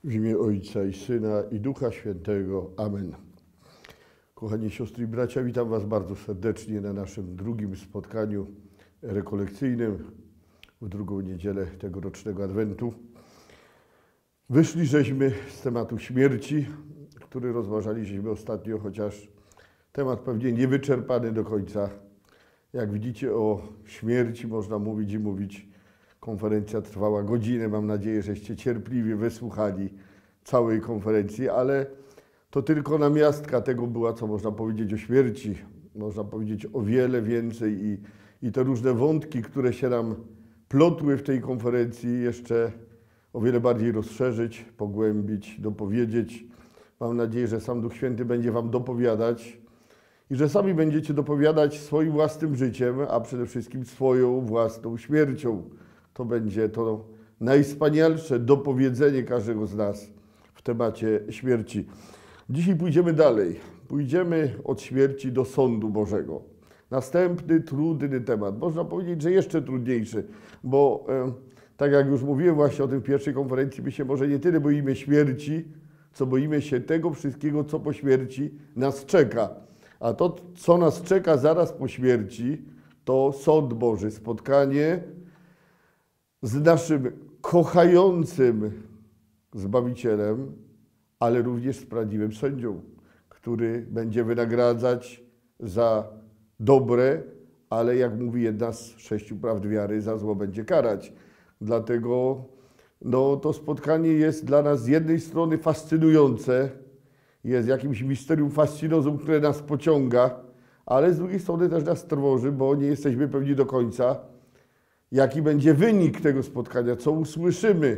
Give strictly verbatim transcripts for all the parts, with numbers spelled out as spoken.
W imię Ojca i Syna i Ducha Świętego. Amen. Kochani siostry i bracia, witam Was bardzo serdecznie na naszym drugim spotkaniu rekolekcyjnym w drugą niedzielę tegorocznego Adwentu. Wyszli żeśmy z tematu śmierci, który rozważaliśmy ostatnio, chociaż temat pewnie niewyczerpany do końca. Jak widzicie, o śmierci można mówić i mówić. Konferencja trwała godzinę. Mam nadzieję, żeście cierpliwie wysłuchali całej konferencji, ale to tylko namiastka tego była, co można powiedzieć o śmierci. Można powiedzieć o wiele więcej i, i te różne wątki, które się nam plotły w tej konferencji, jeszcze o wiele bardziej rozszerzyć, pogłębić, dopowiedzieć. Mam nadzieję, że sam Duch Święty będzie Wam dopowiadać i że sami będziecie dopowiadać swoim własnym życiem, a przede wszystkim swoją własną śmiercią. To będzie to najwspanialsze dopowiedzenie każdego z nas w temacie śmierci. Dzisiaj pójdziemy dalej. Pójdziemy od śmierci do sądu Bożego. Następny trudny temat. Można powiedzieć, że jeszcze trudniejszy, bo e, tak jak już mówiłem właśnie o tym w pierwszej konferencji, my się może nie tyle boimy śmierci, co boimy się tego wszystkiego, co po śmierci nas czeka. A to, co nas czeka zaraz po śmierci, to sąd Boży, spotkanie z naszym kochającym Zbawicielem, ale również z prawdziwym sędzią, który będzie wynagradzać za dobre, ale jak mówi jedna z sześciu prawd wiary, za zło będzie karać. Dlatego no, to spotkanie jest dla nas z jednej strony fascynujące, jest jakimś misterium fascinozum, które nas pociąga, ale z drugiej strony też nas trwoży, bo nie jesteśmy pewni do końca, jaki będzie wynik tego spotkania, co usłyszymy.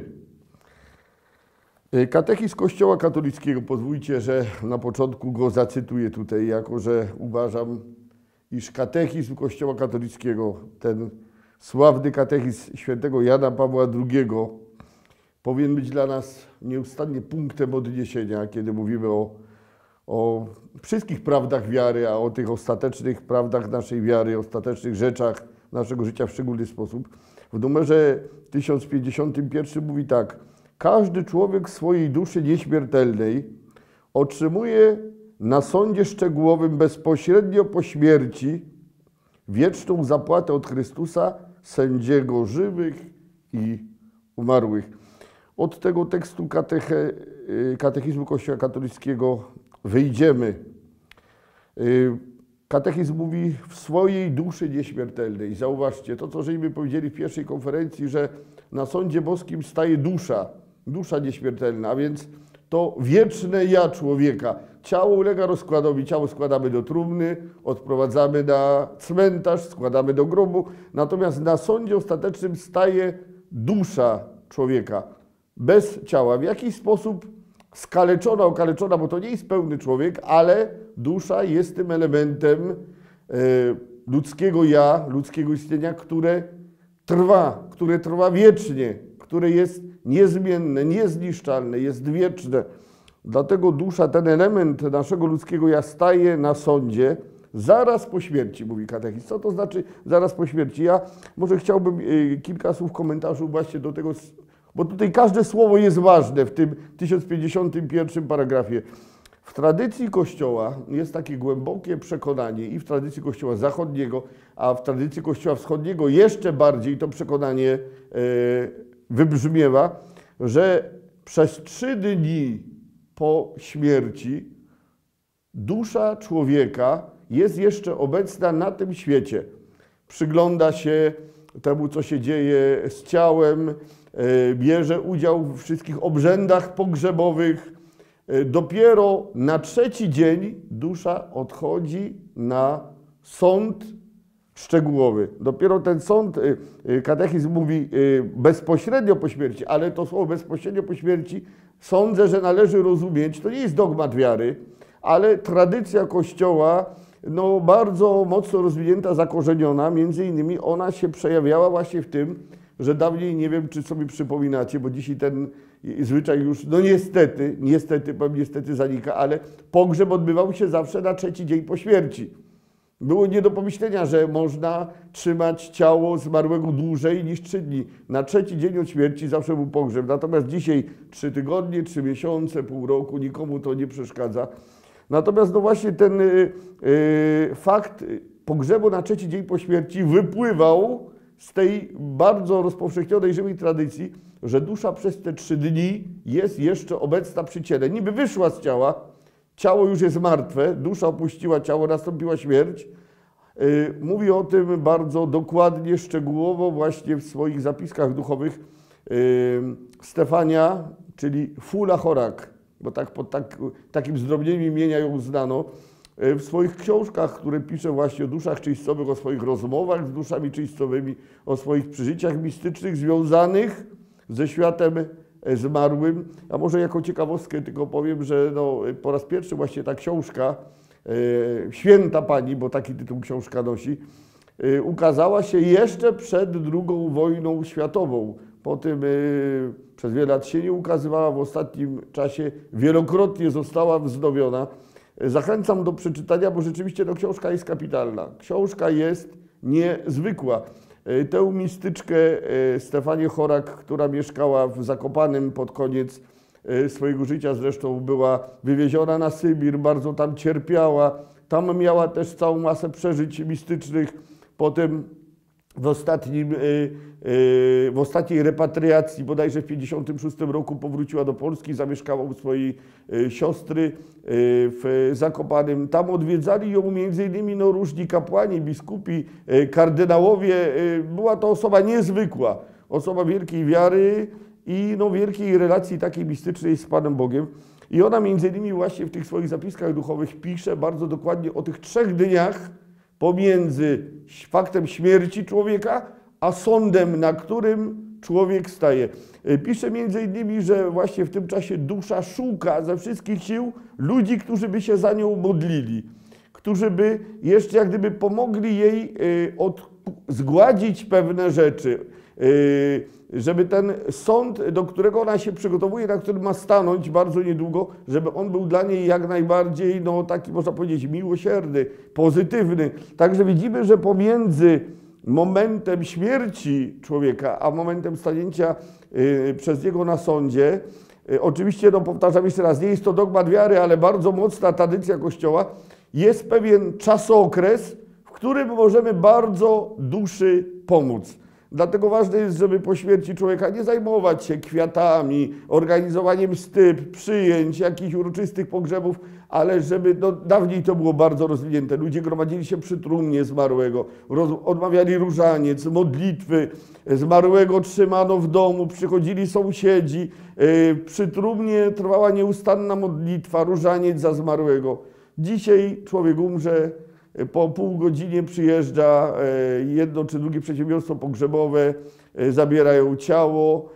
Katechizm Kościoła katolickiego, pozwólcie, że na początku go zacytuję tutaj, jako że uważam, iż katechizm Kościoła katolickiego, ten sławny katechizm świętego Jana Pawła drugiego, powinien być dla nas nieustannie punktem odniesienia, kiedy mówimy o, o wszystkich prawdach wiary, a o tych ostatecznych prawdach naszej wiary, ostatecznych rzeczach naszego życia w szczególny sposób. W numerze tysiąc pięćdziesiątym pierwszym mówi tak: każdy człowiek swojej duszy nieśmiertelnej otrzymuje na sądzie szczegółowym bezpośrednio po śmierci wieczną zapłatę od Chrystusa, sędziego żywych i umarłych. Od tego tekstu kateche, katechizmu Kościoła katolickiego wyjdziemy. Katechizm mówi w swojej duszy nieśmiertelnej. Zauważcie, to co żeśmy powiedzieli w pierwszej konferencji, że na sądzie boskim staje dusza, dusza nieśmiertelna, a więc to wieczne ja człowieka. Ciało ulega rozkładowi, ciało składamy do trumny, odprowadzamy na cmentarz, składamy do grobu, natomiast na sądzie ostatecznym staje dusza człowieka, bez ciała. W jakiś sposób skaleczona, okaleczona, bo to nie jest pełny człowiek, ale dusza jest tym elementem e, ludzkiego ja, ludzkiego istnienia, które trwa, które trwa wiecznie, które jest niezmienne, niezniszczalne, jest wieczne. Dlatego dusza, ten element naszego ludzkiego ja staje na sądzie zaraz po śmierci, mówi katechizm. Co to znaczy zaraz po śmierci? Ja może chciałbym e, kilka słów komentarzu właśnie do tego, bo tutaj każde słowo jest ważne w tym tysiąc pięćdziesiątym pierwszym paragrafie. W tradycji Kościoła jest takie głębokie przekonanie i w tradycji Kościoła zachodniego, a w tradycji Kościoła wschodniego jeszcze bardziej to przekonanie e, wybrzmiewa, że przez trzy dni po śmierci dusza człowieka jest jeszcze obecna na tym świecie. Przygląda się temu, co się dzieje z ciałem, bierze udział w wszystkich obrzędach pogrzebowych. Dopiero na trzeci dzień dusza odchodzi na sąd szczegółowy. Dopiero ten sąd, katechizm mówi bezpośrednio po śmierci, ale to słowo bezpośrednio po śmierci sądzę, że należy rozumieć, to nie jest dogmat wiary, ale tradycja Kościoła no, bardzo mocno rozwinięta, zakorzeniona, między innymi ona się przejawiała właśnie w tym, że dawniej, nie wiem, czy sobie przypominacie, bo dzisiaj ten zwyczaj już, no niestety, niestety, powiem niestety zanika, ale pogrzeb odbywał się zawsze na trzeci dzień po śmierci. Było nie do pomyślenia, że można trzymać ciało zmarłego dłużej niż trzy dni. Na trzeci dzień od śmierci zawsze był pogrzeb. Natomiast dzisiaj trzy tygodnie, trzy miesiące, pół roku, nikomu to nie przeszkadza. Natomiast no właśnie ten y, y, fakt pogrzebu na trzeci dzień po śmierci wypływał z tej bardzo rozpowszechnionej żywej tradycji, że dusza przez te trzy dni jest jeszcze obecna przy ciele. Niby wyszła z ciała, ciało już jest martwe, dusza opuściła ciało, nastąpiła śmierć. Mówi o tym bardzo dokładnie, szczegółowo właśnie w swoich zapiskach duchowych Stefania, czyli Fula Chorak, bo tak pod tak, takim zdrobnieniem imienia ją znano. W swoich książkach, które pisze właśnie o duszach czyścowych, o swoich rozmowach z duszami czyścowymi, o swoich przeżyciach mistycznych związanych ze światem zmarłym. A może jako ciekawostkę tylko powiem, że no, po raz pierwszy właśnie ta książka e, Święta Pani, bo taki tytuł książka nosi, e, ukazała się jeszcze przed drugą wojną światową. Potem e, przez wiele lat się nie ukazywała, w ostatnim czasie wielokrotnie została wznowiona. Zachęcam do przeczytania, bo rzeczywiście no, książka jest kapitalna. Książka jest niezwykła. Tę mistyczkę Stefanię Chorak, która mieszkała w Zakopanem pod koniec swojego życia, zresztą była wywieziona na Sybir, bardzo tam cierpiała. Tam miała też całą masę przeżyć mistycznych. Potem w, ostatnim, w ostatniej repatriacji, bodajże w pięćdziesiątym szóstym roku powróciła do Polski, zamieszkała u swojej siostry w Zakopanem. Tam odwiedzali ją między innymi no, różni kapłani, biskupi, kardynałowie. Była to osoba niezwykła, osoba wielkiej wiary i no, wielkiej relacji takiej mistycznej z Panem Bogiem. I ona między innymi właśnie w tych swoich zapiskach duchowych pisze bardzo dokładnie o tych trzech dniach pomiędzy faktem śmierci człowieka, a sądem, na którym człowiek staje. Pisze między innymi, że właśnie w tym czasie dusza szuka ze wszystkich sił ludzi, którzy by się za nią modlili, którzy by jeszcze jak gdyby pomogli jej od, zgładzić pewne rzeczy, żeby ten sąd, do którego ona się przygotowuje, na którym ma stanąć bardzo niedługo, żeby on był dla niej jak najbardziej, no taki można powiedzieć, miłosierny, pozytywny. Także widzimy, że pomiędzy momentem śmierci człowieka, a momentem stanięcia y, przez niego na sądzie, y, oczywiście, no powtarzam jeszcze raz, nie jest to dogmat wiary, ale bardzo mocna tradycja Kościoła, jest pewien czasokres, w którym możemy bardzo duszy pomóc. Dlatego ważne jest, żeby po śmierci człowieka nie zajmować się kwiatami, organizowaniem styp, przyjęć, jakichś uroczystych pogrzebów, ale żeby, no dawniej to było bardzo rozwinięte. Ludzie gromadzili się przy trumnie zmarłego, roz, odmawiali różaniec, modlitwy, zmarłego trzymano w domu, przychodzili sąsiedzi, yy, przy trumnie trwała nieustanna modlitwa, różaniec za zmarłego. Dzisiaj człowiek umrze, po pół godzinie przyjeżdża jedno czy drugie przedsiębiorstwo pogrzebowe, zabierają ciało,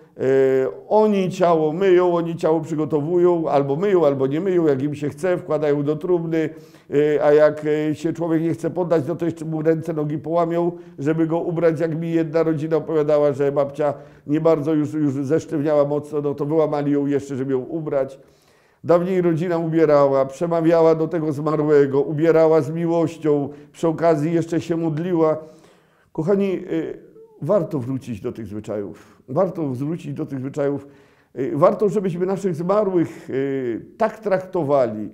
oni ciało myją, oni ciało przygotowują, albo myją, albo nie myją, jak im się chce, wkładają do trumny, a jak się człowiek nie chce poddać, no to jeszcze mu ręce, nogi połamią, żeby go ubrać. Jak mi jedna rodzina opowiadała, że babcia nie bardzo już, już zesztywniała mocno, no to wyłamali ją jeszcze, żeby ją ubrać. Dawniej rodzina ubierała, przemawiała do tego zmarłego, ubierała z miłością, przy okazji jeszcze się modliła. Kochani, warto wrócić do tych zwyczajów, warto wrócić do tych zwyczajów, warto, żebyśmy naszych zmarłych tak traktowali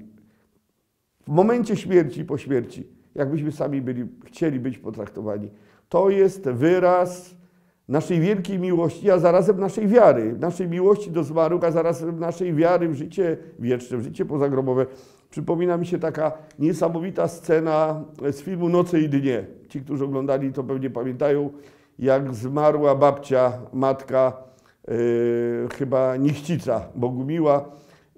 w momencie śmierci i po śmierci, jakbyśmy sami byli, chcieli być potraktowani. To jest wyraz naszej wielkiej miłości, a zarazem naszej wiary, naszej miłości do zmarłych, a zarazem naszej wiary w życie wieczne, w życie pozagrobowe. Przypomina mi się taka niesamowita scena z filmu Noce i dnie. Ci, którzy oglądali, to pewnie pamiętają, jak zmarła babcia, matka, yy, chyba Niechcica, Bogumiła,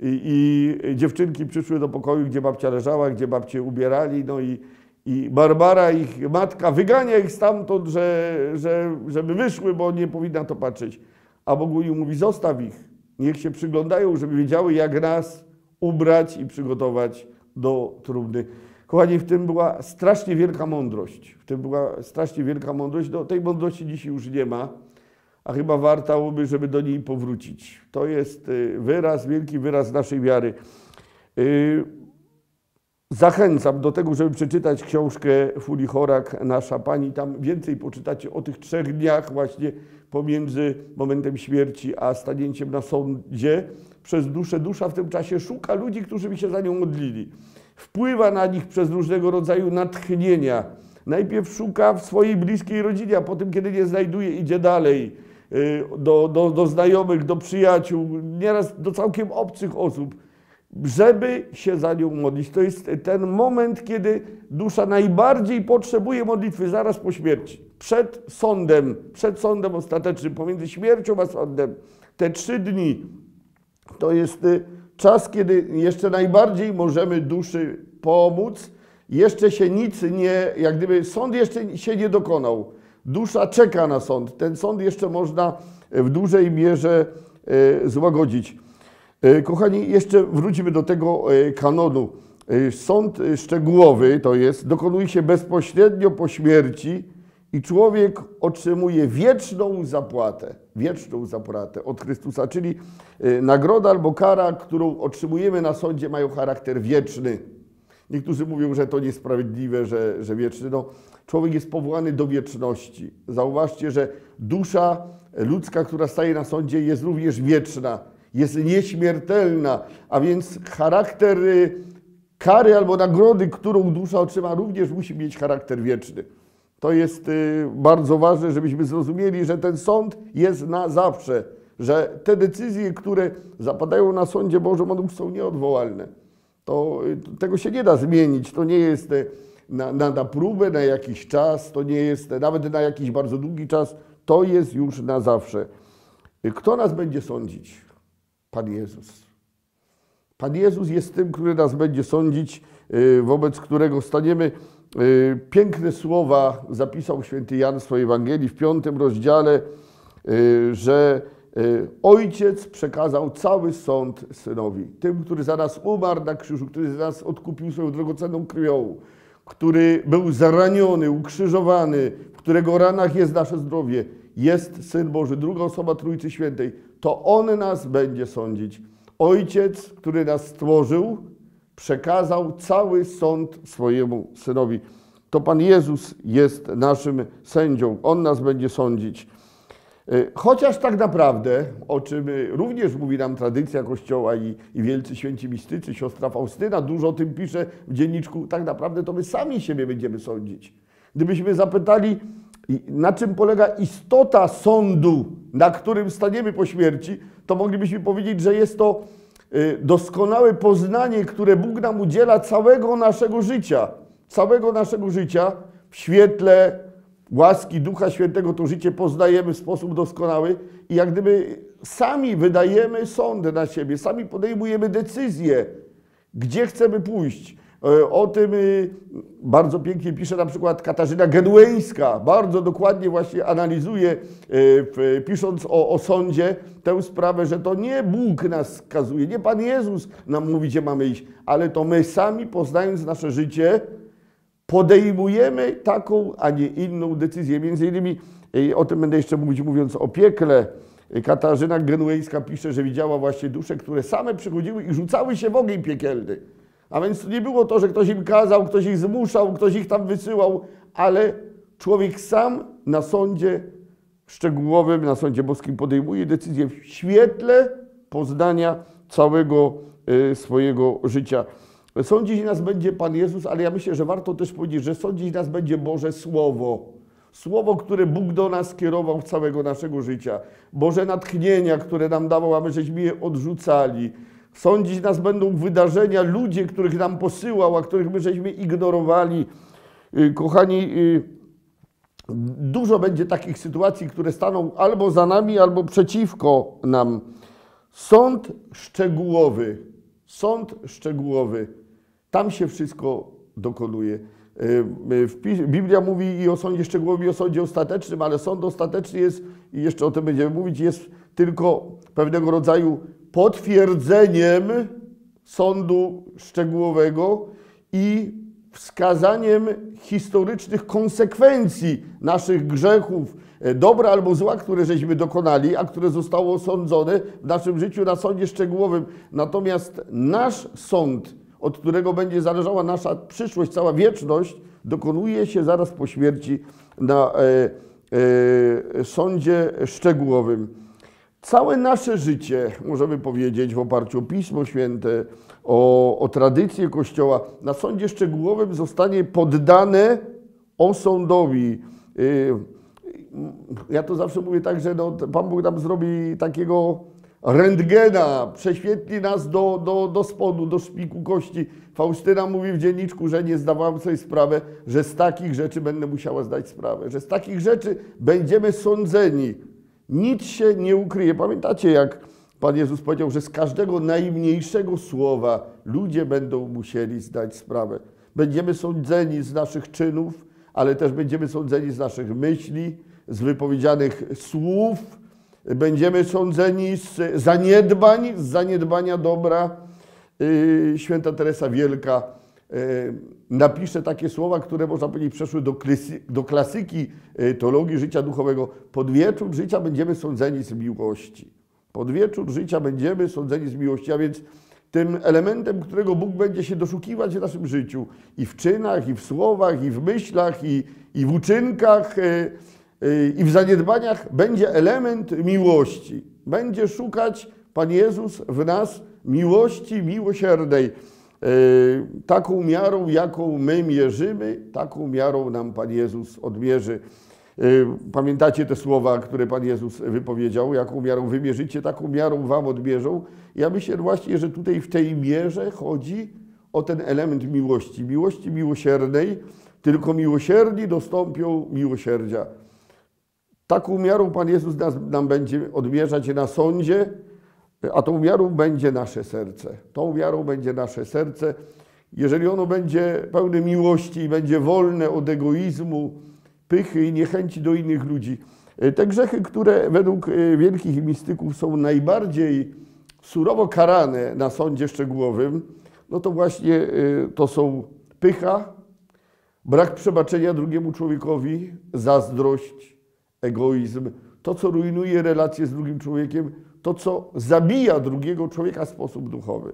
i, i dziewczynki przyszły do pokoju, gdzie babcia leżała, gdzie babcię ubierali, no i I Barbara, ich matka, wygania ich stamtąd, że, że, żeby wyszły, bo nie powinna to patrzeć. A Bogumił mówi, zostaw ich, niech się przyglądają, żeby wiedziały, jak nas ubrać i przygotować do trumny. Kochani, w tym była strasznie wielka mądrość. W tym była strasznie wielka mądrość. No, tej mądrości dzisiaj już nie ma, a chyba warto by, żeby do niej powrócić. To jest wyraz, wielki wyraz naszej wiary. Zachęcam do tego, żeby przeczytać książkę Fuli Chorak, Nasza Pani. Tam więcej poczytacie o tych trzech dniach właśnie pomiędzy momentem śmierci a stanięciem na sądzie przez duszę. Dusza w tym czasie szuka ludzi, którzy by się za nią modlili. Wpływa na nich przez różnego rodzaju natchnienia. Najpierw szuka w swojej bliskiej rodzinie, a potem, kiedy nie znajduje, idzie dalej do, do, do znajomych, do przyjaciół, nieraz do całkiem obcych osób, żeby się za nią modlić. To jest ten moment, kiedy dusza najbardziej potrzebuje modlitwy, zaraz po śmierci. Przed sądem, przed sądem ostatecznym, pomiędzy śmiercią a sądem. Te trzy dni to jest czas, kiedy jeszcze najbardziej możemy duszy pomóc. Jeszcze się nic nie, jak gdyby sąd jeszcze się nie dokonał. Dusza czeka na sąd. Ten sąd jeszcze można w dużej mierze złagodzić. Kochani, jeszcze wrócimy do tego kanonu. Sąd szczegółowy to jest, dokonuje się bezpośrednio po śmierci i człowiek otrzymuje wieczną zapłatę. Wieczną zapłatę od Chrystusa, czyli nagroda albo kara, którą otrzymujemy na sądzie, mają charakter wieczny. Niektórzy mówią, że to niesprawiedliwe, że, że wieczny. No, człowiek jest powołany do wieczności. Zauważcie, że dusza ludzka, która staje na sądzie, jest również wieczna. Jest nieśmiertelna, a więc charakter kary albo nagrody, którą dusza otrzyma, również musi mieć charakter wieczny. To jest bardzo ważne, żebyśmy zrozumieli, że ten sąd jest na zawsze, że te decyzje, które zapadają na sądzie Bożym, one już są nieodwołalne. To, tego się nie da zmienić, to nie jest na, na, na próbę, na jakiś czas, to nie jest nawet na jakiś bardzo długi czas, to jest już na zawsze. Kto nas będzie sądzić? Pan Jezus. Pan Jezus jest tym, który nas będzie sądzić, wobec którego staniemy. Piękne słowa zapisał święty Jan w swojej Ewangelii w piątym rozdziale, że Ojciec przekazał cały sąd Synowi. Tym, który za nas umarł na krzyżu, który za nas odkupił swoją drogocenną krwią, który był zaraniony, ukrzyżowany, w którego ranach jest nasze zdrowie, jest Syn Boży, druga osoba Trójcy Świętej. To On nas będzie sądzić. Ojciec, który nas stworzył, przekazał cały sąd swojemu Synowi. To Pan Jezus jest naszym sędzią. On nas będzie sądzić. Chociaż tak naprawdę, o czym również mówi nam tradycja Kościoła i, i wielcy święci mistycy, siostra Faustyna dużo o tym pisze w dzienniczku, tak naprawdę to my sami siebie będziemy sądzić. Gdybyśmy zapytali, na czym polega istota sądu, na którym staniemy po śmierci, to moglibyśmy powiedzieć, że jest to doskonałe poznanie, które Bóg nam udziela całego naszego życia. Całego naszego życia w świetle łaski Ducha Świętego to życie poznajemy w sposób doskonały i jak gdyby sami wydajemy sąd na siebie, sami podejmujemy decyzję, gdzie chcemy pójść. O tym bardzo pięknie pisze na przykład Katarzyna Genueńska, bardzo dokładnie właśnie analizuje, pisząc o, o sądzie, tę sprawę, że to nie Bóg nas skazuje, nie Pan Jezus nam mówi, gdzie mamy iść, ale to my sami, poznając nasze życie, podejmujemy taką, a nie inną decyzję. Między innymi, o tym będę jeszcze mówić, mówiąc o piekle, Katarzyna Genueńska pisze, że widziała właśnie dusze, które same przychodziły i rzucały się w ogień piekielny. A więc nie było to, że ktoś im kazał, ktoś ich zmuszał, ktoś ich tam wysyłał, ale człowiek sam na sądzie szczegółowym, na sądzie boskim podejmuje decyzję w świetle poznania całego y, swojego życia. Sądzić nas będzie Pan Jezus, ale ja myślę, że warto też powiedzieć, że sądzić nas będzie Boże Słowo. Słowo, które Bóg do nas skierował w całego naszego życia. Boże natchnienia, które nam dawał, a my żeśmy je odrzucali. Sądzić nas będą wydarzenia, ludzie, których nam posyłał, a których my żeśmy ignorowali. Kochani, dużo będzie takich sytuacji, które staną albo za nami, albo przeciwko nam. Sąd szczegółowy. Sąd szczegółowy. Tam się wszystko dokonuje. Biblia mówi i o sądzie szczegółowym, i o sądzie ostatecznym, ale sąd ostateczny jest, i jeszcze o tym będziemy mówić, jest tylko pewnego rodzaju potwierdzeniem sądu szczegółowego i wskazaniem historycznych konsekwencji naszych grzechów, dobra albo zła, które żeśmy dokonali, a które zostało osądzone w naszym życiu na sądzie szczegółowym. Natomiast nasz sąd od którego będzie zależała nasza przyszłość, cała wieczność, dokonuje się zaraz po śmierci na e, e, sądzie szczegółowym. Całe nasze życie, możemy powiedzieć, w oparciu o Pismo Święte, o, o tradycję Kościoła, na sądzie szczegółowym zostanie poddane osądowi. Ja to zawsze mówię tak, że no, Pan Bóg nam zrobi takiego rentgena, prześwietli nas do, do, do spodu, do szpiku kości. Faustyna mówi w dzienniczku, że nie zdawałam sobie sprawy, że z takich rzeczy będę musiała zdać sprawę, że z takich rzeczy będziemy sądzeni. Nic się nie ukryje. Pamiętacie, jak Pan Jezus powiedział, że z każdego najmniejszego słowa ludzie będą musieli zdać sprawę. Będziemy sądzeni z naszych czynów, ale też będziemy sądzeni z naszych myśli, z wypowiedzianych słów. Będziemy sądzeni z zaniedbań, z zaniedbania dobra. Święta Teresa Wielka napisze takie słowa, które można powiedzieć przeszły do, klasy, do klasyki teologii życia duchowego. Pod wieczór życia będziemy sądzeni z miłości. Pod wieczór życia będziemy sądzeni z miłości, a więc tym elementem, którego Bóg będzie się doszukiwać w naszym życiu i w czynach, i w słowach, i w myślach, i, i w uczynkach, i w zaniedbaniach, będzie element miłości. Będzie szukać Pan Jezus w nas miłości miłosiernej. Taką miarą, jaką my mierzymy, taką miarą nam Pan Jezus odmierzy. Pamiętacie te słowa, które Pan Jezus wypowiedział? Jaką miarą wy mierzycie, taką miarą wam odmierzą. Ja myślę właśnie, że tutaj w tej mierze chodzi o ten element miłości. Miłości miłosiernej, tylko miłosierni dostąpią miłosierdzia. Taką miarą Pan Jezus nas, nam będzie odmierzać na sądzie, a tą miarą będzie nasze serce. Tą miarą będzie nasze serce. Jeżeli ono będzie pełne miłości i będzie wolne od egoizmu, pychy i niechęci do innych ludzi. Te grzechy, które według wielkich mistyków są najbardziej surowo karane na sądzie szczegółowym, no to właśnie to są pycha, brak przebaczenia drugiemu człowiekowi, zazdrość, egoizm, to, co rujnuje relacje z drugim człowiekiem, to, co zabija drugiego człowieka w sposób duchowy.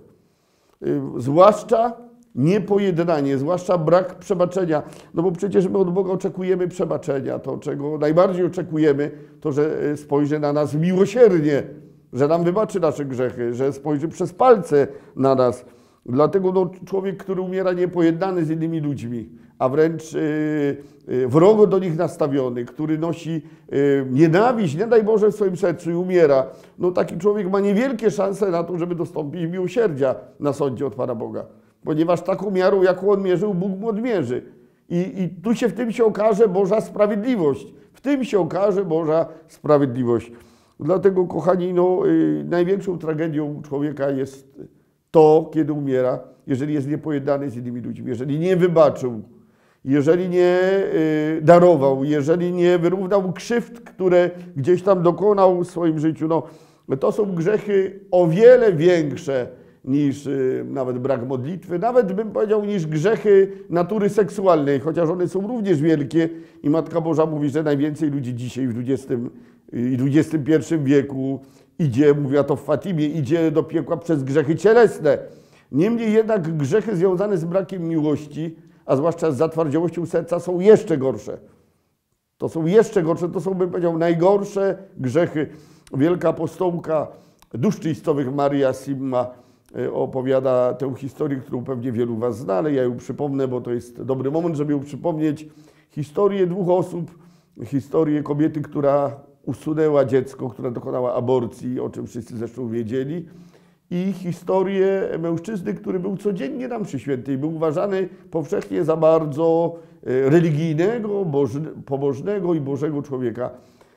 Zwłaszcza niepojednanie, zwłaszcza brak przebaczenia, no bo przecież my od Boga oczekujemy przebaczenia. To, czego najbardziej oczekujemy, to, że spojrzy na nas miłosiernie, że nam wybaczy nasze grzechy, że spojrzy przez palce na nas. Dlatego no, człowiek, który umiera niepojednany z innymi ludźmi, a wręcz yy, yy, wrogo do nich nastawiony, który nosi yy, nienawiść, nie daj Boże, w swoim sercu i umiera, no taki człowiek ma niewielkie szanse na to, żeby dostąpić miłosierdzia na sądzie od Pana Boga. Ponieważ taką miarą, jaką on mierzył, Bóg mu odmierzy. I, I tu się w tym się okaże Boża sprawiedliwość. W tym się okaże Boża sprawiedliwość. Dlatego, kochani, no, yy, największą tragedią człowieka jest to, kiedy umiera, jeżeli jest niepojednany z innymi ludźmi, jeżeli nie wybaczył, jeżeli nie yy, darował, jeżeli nie wyrównał krzywd, które gdzieś tam dokonał w swoim życiu. No, to są grzechy o wiele większe niż y, nawet brak modlitwy, nawet bym powiedział niż grzechy natury seksualnej, chociaż one są również wielkie i Matka Boża mówi, że najwięcej ludzi dzisiaj w dwudziestym i dwudziestym pierwszym wieku idzie, mówiła to w Fatimie, idzie do piekła przez grzechy cielesne. Niemniej jednak grzechy związane z brakiem miłości, a zwłaszcza z zatwardziałością serca, są jeszcze gorsze. To są jeszcze gorsze, to są, bym powiedział, najgorsze grzechy. Wielka apostołka dusz czystowych Maria Simma opowiada tę historię, którą pewnie wielu was zna, ale ja ją przypomnę, bo to jest dobry moment, żeby ją przypomnieć. Historię dwóch osób, historię kobiety, która usunęła dziecko, która dokonała aborcji, o czym wszyscy zresztą wiedzieli, i historię mężczyzny, który był codziennie na mszy świętej, był uważany powszechnie za bardzo religijnego, pobożnego i bożego człowieka.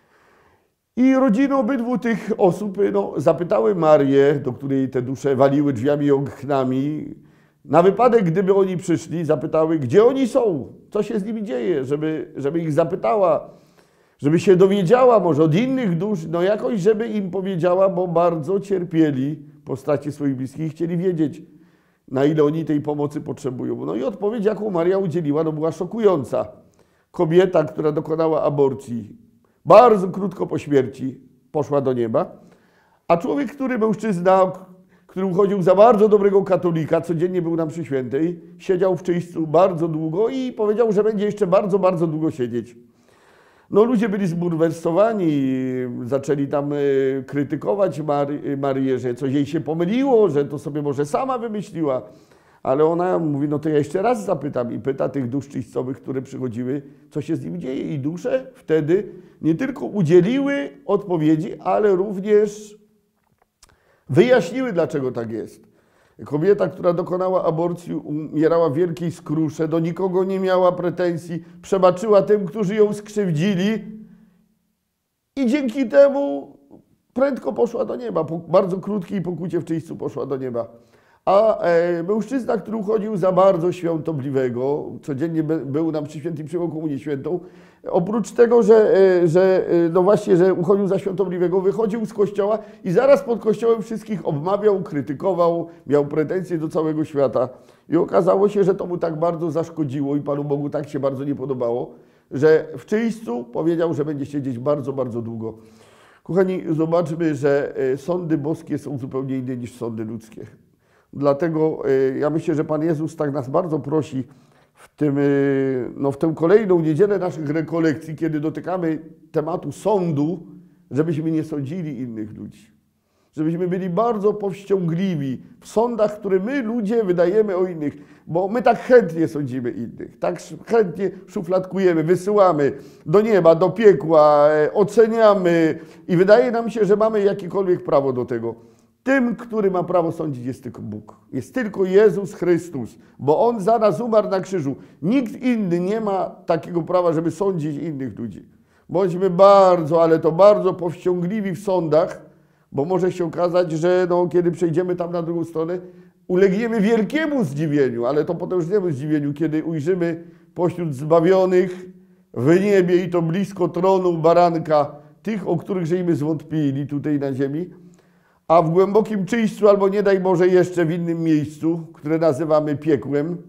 I rodziny obydwu tych osób no, zapytały Marię, do której te dusze waliły drzwiami i oknami, na wypadek, gdyby oni przyszli, zapytały, gdzie oni są, co się z nimi dzieje, żeby, żeby ich zapytała, żeby się dowiedziała może od innych dusz, no jakoś, żeby im powiedziała, bo bardzo cierpieli po stracie swoich bliskich i chcieli wiedzieć, na ile oni tej pomocy potrzebują. No i odpowiedź, jaką Maria udzieliła, no była szokująca. Kobieta, która dokonała aborcji, bardzo krótko po śmierci poszła do nieba, a człowiek, który mężczyzna, który uchodził za bardzo dobrego katolika, codziennie był na mszy świętej, siedział w czyśćcu bardzo długo i powiedział, że będzie jeszcze bardzo, bardzo długo siedzieć. No ludzie byli zbulwersowani, zaczęli tam krytykować Mary, Marię, że coś jej się pomyliło, że to sobie może sama wymyśliła. Ale ona mówi, no to ja jeszcze raz zapytam i pyta tych dusz czyśćcowych, które przychodziły, co się z nim dzieje. I dusze wtedy nie tylko udzieliły odpowiedzi, ale również wyjaśniły, dlaczego tak jest. Kobieta, która dokonała aborcji, umierała w wielkiej skrusze, do nikogo nie miała pretensji, przebaczyła tym, którzy ją skrzywdzili i dzięki temu prędko poszła do nieba. Po bardzo krótkiej pokucie w czyśćcu poszła do nieba. A e, mężczyzna, który uchodził za bardzo świątobliwego, codziennie był na mszy świętej, przyjął komunię świętą, oprócz tego, że, e, że e, no właśnie, że uchodził za świątobliwego, wychodził z kościoła i zaraz pod kościołem wszystkich obmawiał, krytykował, miał pretensje do całego świata. I okazało się, że to mu tak bardzo zaszkodziło i Panu Bogu tak się bardzo nie podobało, że w czyśćcu powiedział, że będzie siedzieć bardzo, bardzo długo. Kochani, zobaczmy, że e, sądy boskie są zupełnie inne niż sądy ludzkie. Dlatego ja myślę, że Pan Jezus tak nas bardzo prosi w, tym, no w tę kolejną niedzielę naszych rekolekcji, kiedy dotykamy tematu sądu, żebyśmy nie sądzili innych ludzi. Żebyśmy byli bardzo powściągliwi w sądach, które my ludzie wydajemy o innych, bo my tak chętnie sądzimy innych, tak chętnie szufladkujemy, wysyłamy do nieba, do piekła, oceniamy i wydaje nam się, że mamy jakiekolwiek prawo do tego. Tym, który ma prawo sądzić, jest tylko Bóg. Jest tylko Jezus Chrystus, bo On za nas umarł na krzyżu. Nikt inny nie ma takiego prawa, żeby sądzić innych ludzi. Bądźmy bardzo, ale to bardzo powściągliwi w sądach, bo może się okazać, że no, kiedy przejdziemy tam na drugą stronę, ulegniemy wielkiemu zdziwieniu, ale to potężnemu zdziwieniu, kiedy ujrzymy pośród zbawionych w niebie i to blisko tronu baranka, tych, o których żeśmy zwątpili tutaj na ziemi, a w głębokim czyśćcu, albo nie daj Boże jeszcze w innym miejscu, które nazywamy piekłem,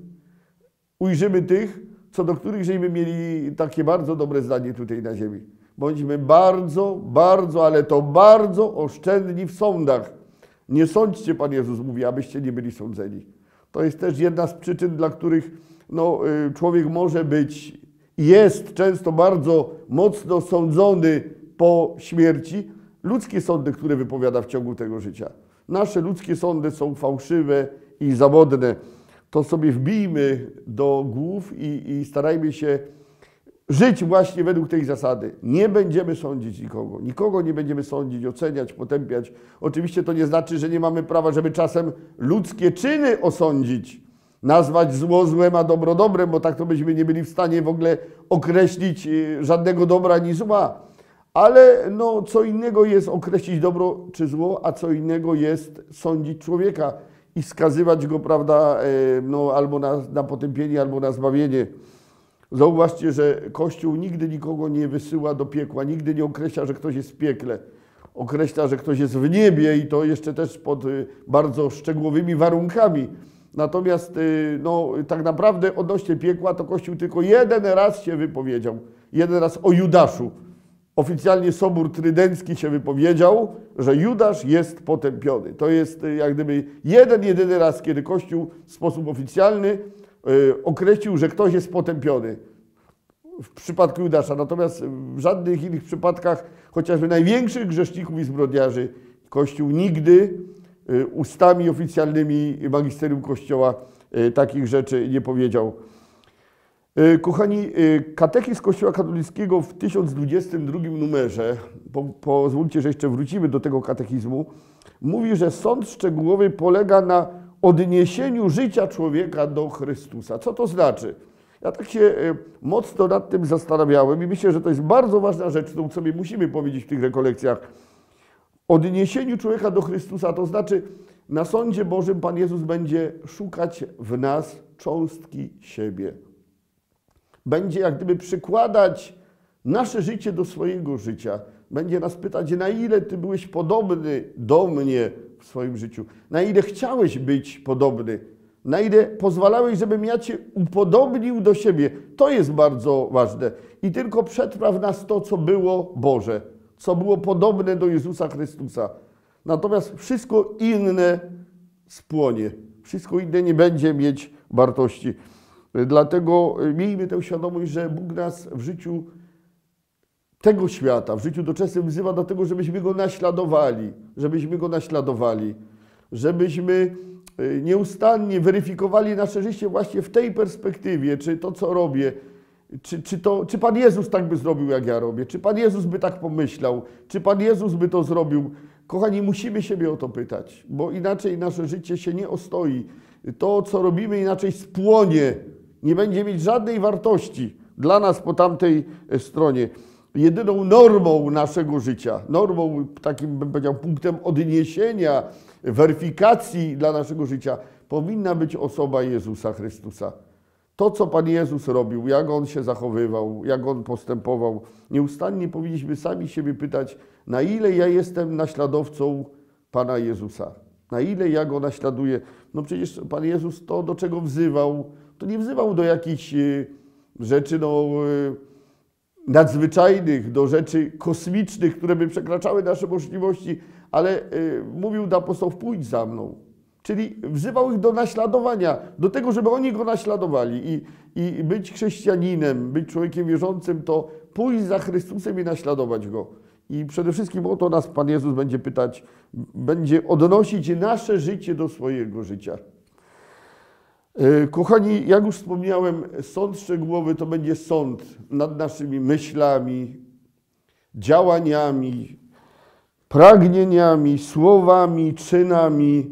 ujrzymy tych, co do których żeśmy mieli takie bardzo dobre zdanie tutaj na ziemi. Bądźmy bardzo, bardzo, ale to bardzo oszczędni w sądach. Nie sądźcie, Pan Jezus mówi, abyście nie byli sądzeni. To jest też jedna z przyczyn, dla których no, człowiek może być, jest często bardzo mocno sądzony po śmierci. Ludzkie sądy, które wypowiada w ciągu tego życia. Nasze ludzkie sądy są fałszywe i zawodne. To sobie wbijmy do głów i, i starajmy się żyć właśnie według tej zasady. Nie będziemy sądzić nikogo. Nikogo nie będziemy sądzić, oceniać, potępiać. Oczywiście to nie znaczy, że nie mamy prawa, żeby czasem ludzkie czyny osądzić. Nazwać zło złem, a dobro dobrem, bo tak to byśmy nie byli w stanie w ogóle określić żadnego dobra ani zła. Ale no, co innego jest określić dobro czy zło, a co innego jest sądzić człowieka i skazywać go, prawda, no, albo na, na potępienie, albo na zbawienie. Zauważcie, że Kościół nigdy nikogo nie wysyła do piekła, nigdy nie określa, że ktoś jest w piekle. Określa, że ktoś jest w niebie i to jeszcze też pod bardzo szczegółowymi warunkami. Natomiast no, tak naprawdę odnośnie piekła to Kościół tylko jeden raz się wypowiedział. Jeden raz o Judaszu. Oficjalnie Sobór Trydencki się wypowiedział, że Judasz jest potępiony. To jest jak gdyby jeden, jedyny raz, kiedy Kościół w sposób oficjalny y, określił, że ktoś jest potępiony w przypadku Judasza. Natomiast w żadnych innych przypadkach, chociażby największych grzeszników i zbrodniarzy, Kościół nigdy y, ustami oficjalnymi magisterium Kościoła y, takich rzeczy nie powiedział. Kochani, katechizm Kościoła katolickiego w tysiąc dwudziestym drugim numerze, po, pozwólcie, że jeszcze wrócimy do tego katechizmu, mówi, że sąd szczegółowy polega na odniesieniu życia człowieka do Chrystusa. Co to znaczy? Ja tak się mocno nad tym zastanawiałem i myślę, że to jest bardzo ważna rzecz, którą sobie musimy powiedzieć w tych rekolekcjach. Odniesieniu człowieka do Chrystusa, to znaczy na sądzie Bożym Pan Jezus będzie szukać w nas cząstki siebie. Będzie jak gdyby przykładać nasze życie do swojego życia. Będzie nas pytać, na ile Ty byłeś podobny do mnie w swoim życiu. Na ile chciałeś być podobny. Na ile pozwalałeś, żebym ja Cię upodobnił do siebie. To jest bardzo ważne. I tylko przetrwa w nas to, co było Boże. Co było podobne do Jezusa Chrystusa. Natomiast wszystko inne spłonie. Wszystko inne nie będzie mieć wartości. Dlatego miejmy tę świadomość, że Bóg nas w życiu tego świata, w życiu doczesnym wzywa do tego, żebyśmy Go naśladowali, żebyśmy Go naśladowali, żebyśmy nieustannie weryfikowali nasze życie właśnie w tej perspektywie, czy to, co robię, czy, czy, to, czy Pan Jezus tak by zrobił, jak ja robię, czy Pan Jezus by tak pomyślał, czy Pan Jezus by to zrobił. Kochani, musimy siebie o to pytać, bo inaczej nasze życie się nie ostoi. To, co robimy, inaczej spłonie, nie będzie mieć żadnej wartości dla nas po tamtej stronie. Jedyną normą naszego życia, normą, takim bym powiedział, punktem odniesienia, weryfikacji dla naszego życia powinna być osoba Jezusa Chrystusa. To, co Pan Jezus robił, jak On się zachowywał, jak On postępował. Nieustannie powinniśmy sami siebie pytać, na ile ja jestem naśladowcą Pana Jezusa. Na ile ja Go naśladuję. No przecież Pan Jezus to, do czego wzywał, to nie wzywał do jakichś rzeczy no, nadzwyczajnych, do rzeczy kosmicznych, które by przekraczały nasze możliwości, ale mówił do apostołów, pójdź za mną. Czyli wzywał ich do naśladowania, do tego, żeby oni Go naśladowali. I, i być chrześcijaninem, być człowiekiem wierzącym, to pójść za Chrystusem i naśladować Go. I przede wszystkim o to nas Pan Jezus będzie pytać, będzie odnosić nasze życie do swojego życia. Kochani, jak już wspomniałem, sąd szczegółowy to będzie sąd nad naszymi myślami, działaniami, pragnieniami, słowami, czynami.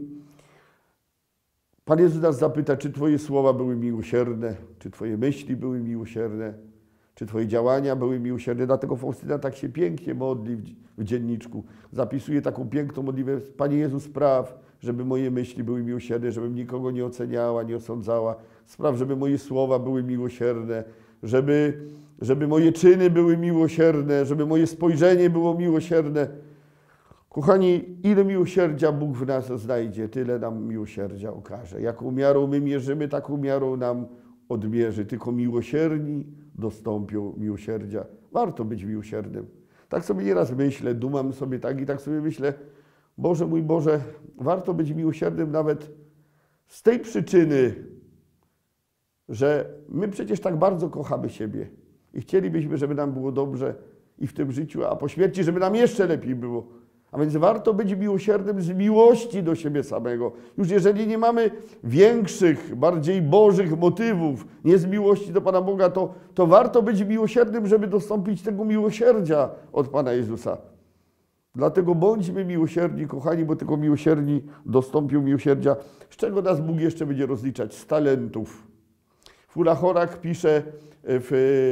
Pan Jezus nas zapyta, czy Twoje słowa były miłosierne, czy Twoje myśli były miłosierne, czy Twoje działania były miłosierne. Dlatego Faustyna tak się pięknie modli w dzienniczku. Zapisuje taką piękną modlitwę. Panie Jezu, spraw, żeby moje myśli były miłosierne, żebym nikogo nie oceniała, nie osądzała. Spraw, żeby moje słowa były miłosierne, żeby, żeby moje czyny były miłosierne, żeby moje spojrzenie było miłosierne. Kochani, ile miłosierdzia Bóg w nas znajdzie, tyle nam miłosierdzia okaże. Jaką miarą my mierzymy, taką miarą nam odmierzy. Tylko miłosierni dostąpią miłosierdzia. Warto być miłosiernym. Tak sobie nieraz myślę, dumam sobie tak i tak sobie myślę, Boże mój Boże, warto być miłosiernym nawet z tej przyczyny, że my przecież tak bardzo kochamy siebie i chcielibyśmy, żeby nam było dobrze i w tym życiu, a po śmierci, żeby nam jeszcze lepiej było. A więc warto być miłosiernym z miłości do siebie samego. Już jeżeli nie mamy większych, bardziej bożych motywów, nie z miłości do Pana Boga, to, to warto być miłosiernym, żeby dostąpić tego miłosierdzia od Pana Jezusa. Dlatego bądźmy miłosierni, kochani, bo tylko miłosierni dostąpią miłosierdzia. Z czego nas Bóg jeszcze będzie rozliczać? Z talentów. Fula Chorak pisze w,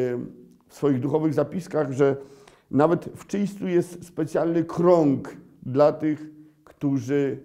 w swoich duchowych zapiskach, że nawet w czyśćcu jest specjalny krąg dla tych, którzy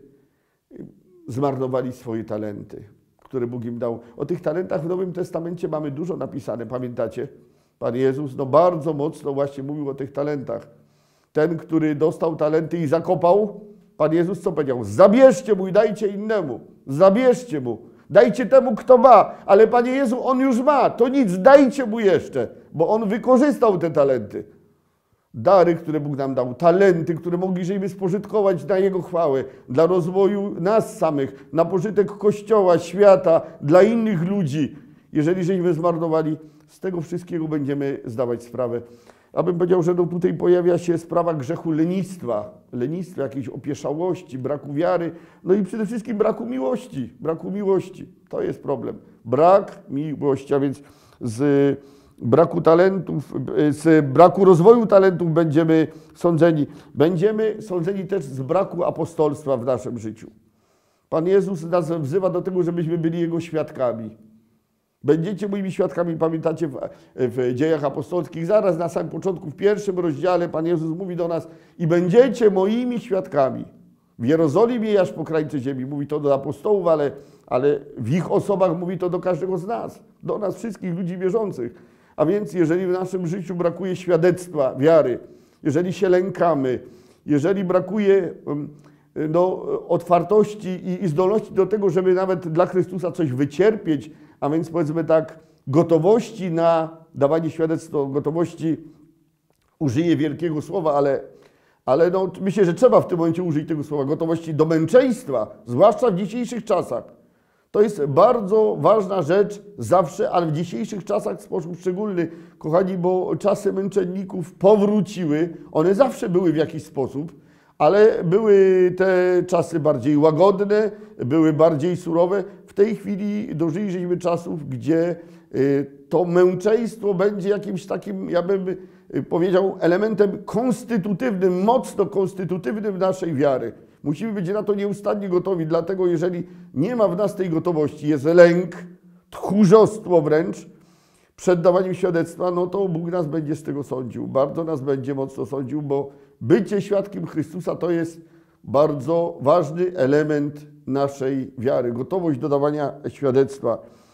zmarnowali swoje talenty, które Bóg im dał. O tych talentach w Nowym Testamencie mamy dużo napisane, pamiętacie? Pan Jezus no bardzo mocno właśnie mówił o tych talentach. Ten, który dostał talenty i zakopał, Pan Jezus co powiedział? Zabierzcie mu i dajcie innemu. Zabierzcie mu. Dajcie temu, kto ma. Ale Panie Jezu, on już ma. To nic, dajcie mu jeszcze, bo on wykorzystał te talenty. Dary, które Bóg nam dał, talenty, które mogliśmy spożytkować na Jego chwałę, dla rozwoju nas samych, na pożytek Kościoła, świata, dla innych ludzi. Jeżeli żeśmy zmarnowali, z tego wszystkiego będziemy zdawać sprawę. Abym powiedział, że no tutaj pojawia się sprawa grzechu lenistwa, lenistwa, jakiejś opieszałości, braku wiary, no i przede wszystkim braku miłości, braku miłości. To jest problem. Brak miłości, a więc z braku talentów, z braku rozwoju talentów będziemy sądzeni. Będziemy sądzeni też z braku apostolstwa w naszym życiu. Pan Jezus nas wzywa do tego, żebyśmy byli Jego świadkami. Będziecie moimi świadkami, pamiętacie w, w Dziejach Apostolskich, zaraz na samym początku, w pierwszym rozdziale Pan Jezus mówi do nas i będziecie moimi świadkami. W Jerozolimie i aż po krańce ziemi. Mówi to do apostołów, ale, ale w ich osobach mówi to do każdego z nas. Do nas wszystkich ludzi wierzących. A więc jeżeli w naszym życiu brakuje świadectwa, wiary, jeżeli się lękamy, jeżeli brakuje no, otwartości i, i zdolności do tego, żeby nawet dla Chrystusa coś wycierpieć, a więc powiedzmy tak, gotowości na dawanie świadectwa, gotowości, użyję wielkiego słowa, ale, ale no, myślę, że trzeba w tym momencie użyć tego słowa, gotowości do męczeństwa, zwłaszcza w dzisiejszych czasach. To jest bardzo ważna rzecz zawsze, ale w dzisiejszych czasach w sposób szczególny, kochani, bo czasy męczenników powróciły. One zawsze były w jakiś sposób, ale były te czasy bardziej łagodne, były bardziej surowe. W tej chwili dożyliśmy czasów, gdzie to męczeństwo będzie jakimś takim, ja bym powiedział, elementem konstytutywnym, mocno konstytutywnym naszej wiary. Musimy być na to nieustannie gotowi, dlatego jeżeli nie ma w nas tej gotowości, jest lęk, tchórzostwo wręcz przed dawaniem świadectwa, no to Bóg nas będzie z tego sądził, bardzo nas będzie mocno sądził, bo bycie świadkiem Chrystusa to jest bardzo ważny element naszej wiary, gotowość do dawania świadectwa.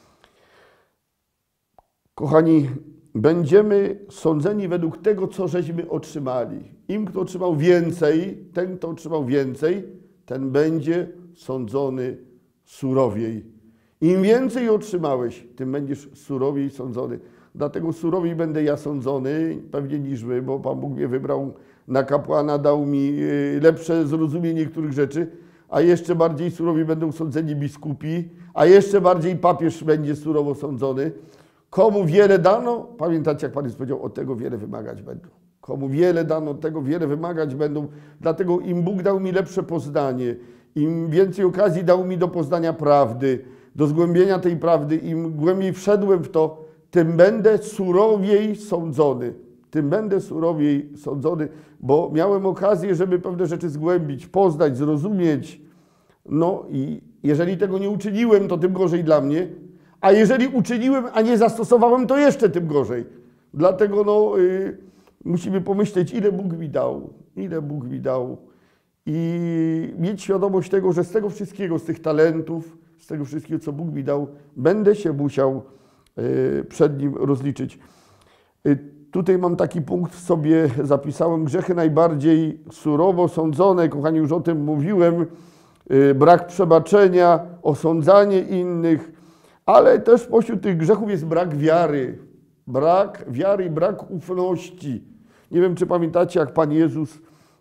Kochani, będziemy sądzeni według tego, co żeśmy otrzymali. Im, kto otrzymał więcej, ten, kto otrzymał więcej, ten będzie sądzony surowiej. Im więcej otrzymałeś, tym będziesz surowiej sądzony. Dlatego surowiej będę ja sądzony, pewnie niż wy, bo Pan Bóg mnie wybrał na kapłana, dał mi lepsze zrozumienie niektórych rzeczy, a jeszcze bardziej surowiej będą sądzeni biskupi, a jeszcze bardziej papież będzie surowo sądzony. Komu wiele dano, pamiętacie, jak Pan Jezus powiedział, od tego wiele wymagać będą. Komu wiele dano, od tego wiele wymagać będą. Dlatego im Bóg dał mi lepsze poznanie, im więcej okazji dał mi do poznania prawdy, do zgłębienia tej prawdy, im głębiej wszedłem w to, tym będę surowiej sądzony. Tym będę surowiej sądzony, bo miałem okazję, żeby pewne rzeczy zgłębić, poznać, zrozumieć. No i jeżeli tego nie uczyniłem, to tym gorzej dla mnie. A jeżeli uczyniłem, a nie zastosowałem, to jeszcze tym gorzej. Dlatego no, y, musimy pomyśleć, ile Bóg mi dał, ile Bóg mi dał i mieć świadomość tego, że z tego wszystkiego, z tych talentów, z tego wszystkiego, co Bóg mi dał, będę się musiał y, przed Nim rozliczyć. Y, tutaj mam taki punkt, sobie zapisałem, grzechy najbardziej surowo sądzone, kochani, już o tym mówiłem, y, brak przebaczenia, osądzanie innych, ale też pośród tych grzechów jest brak wiary. Brak wiary i brak ufności. Nie wiem, czy pamiętacie, jak Pan Jezus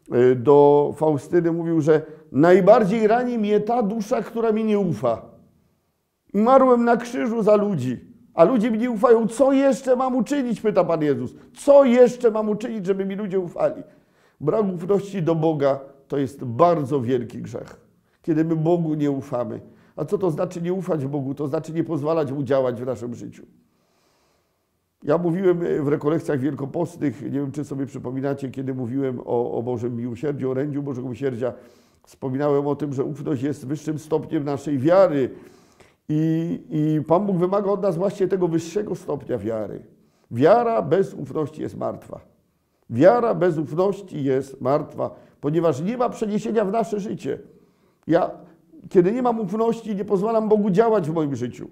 do Faustyny mówił, że najbardziej rani mnie ta dusza, która mi nie ufa. Umarłem na krzyżu za ludzi, a ludzie mi nie ufają. Co jeszcze mam uczynić, pyta Pan Jezus. Co jeszcze mam uczynić, żeby mi ludzie ufali? Brak ufności do Boga to jest bardzo wielki grzech, kiedy my Bogu nie ufamy. A co to znaczy nie ufać Bogu? To znaczy nie pozwalać Mu działać w naszym życiu. Ja mówiłem w rekolekcjach wielkopostnych, nie wiem, czy sobie przypominacie, kiedy mówiłem o, o Bożym miłosierdziu, o orędziu Bożego Miłosierdzia, wspominałem o tym, że ufność jest wyższym stopniem naszej wiary i, i Pan Bóg wymaga od nas właśnie tego wyższego stopnia wiary. Wiara bez ufności jest martwa. Wiara bez ufności jest martwa, ponieważ nie ma przeniesienia w nasze życie. Ja, kiedy nie mam ufności, nie pozwalam Bogu działać w moim życiu.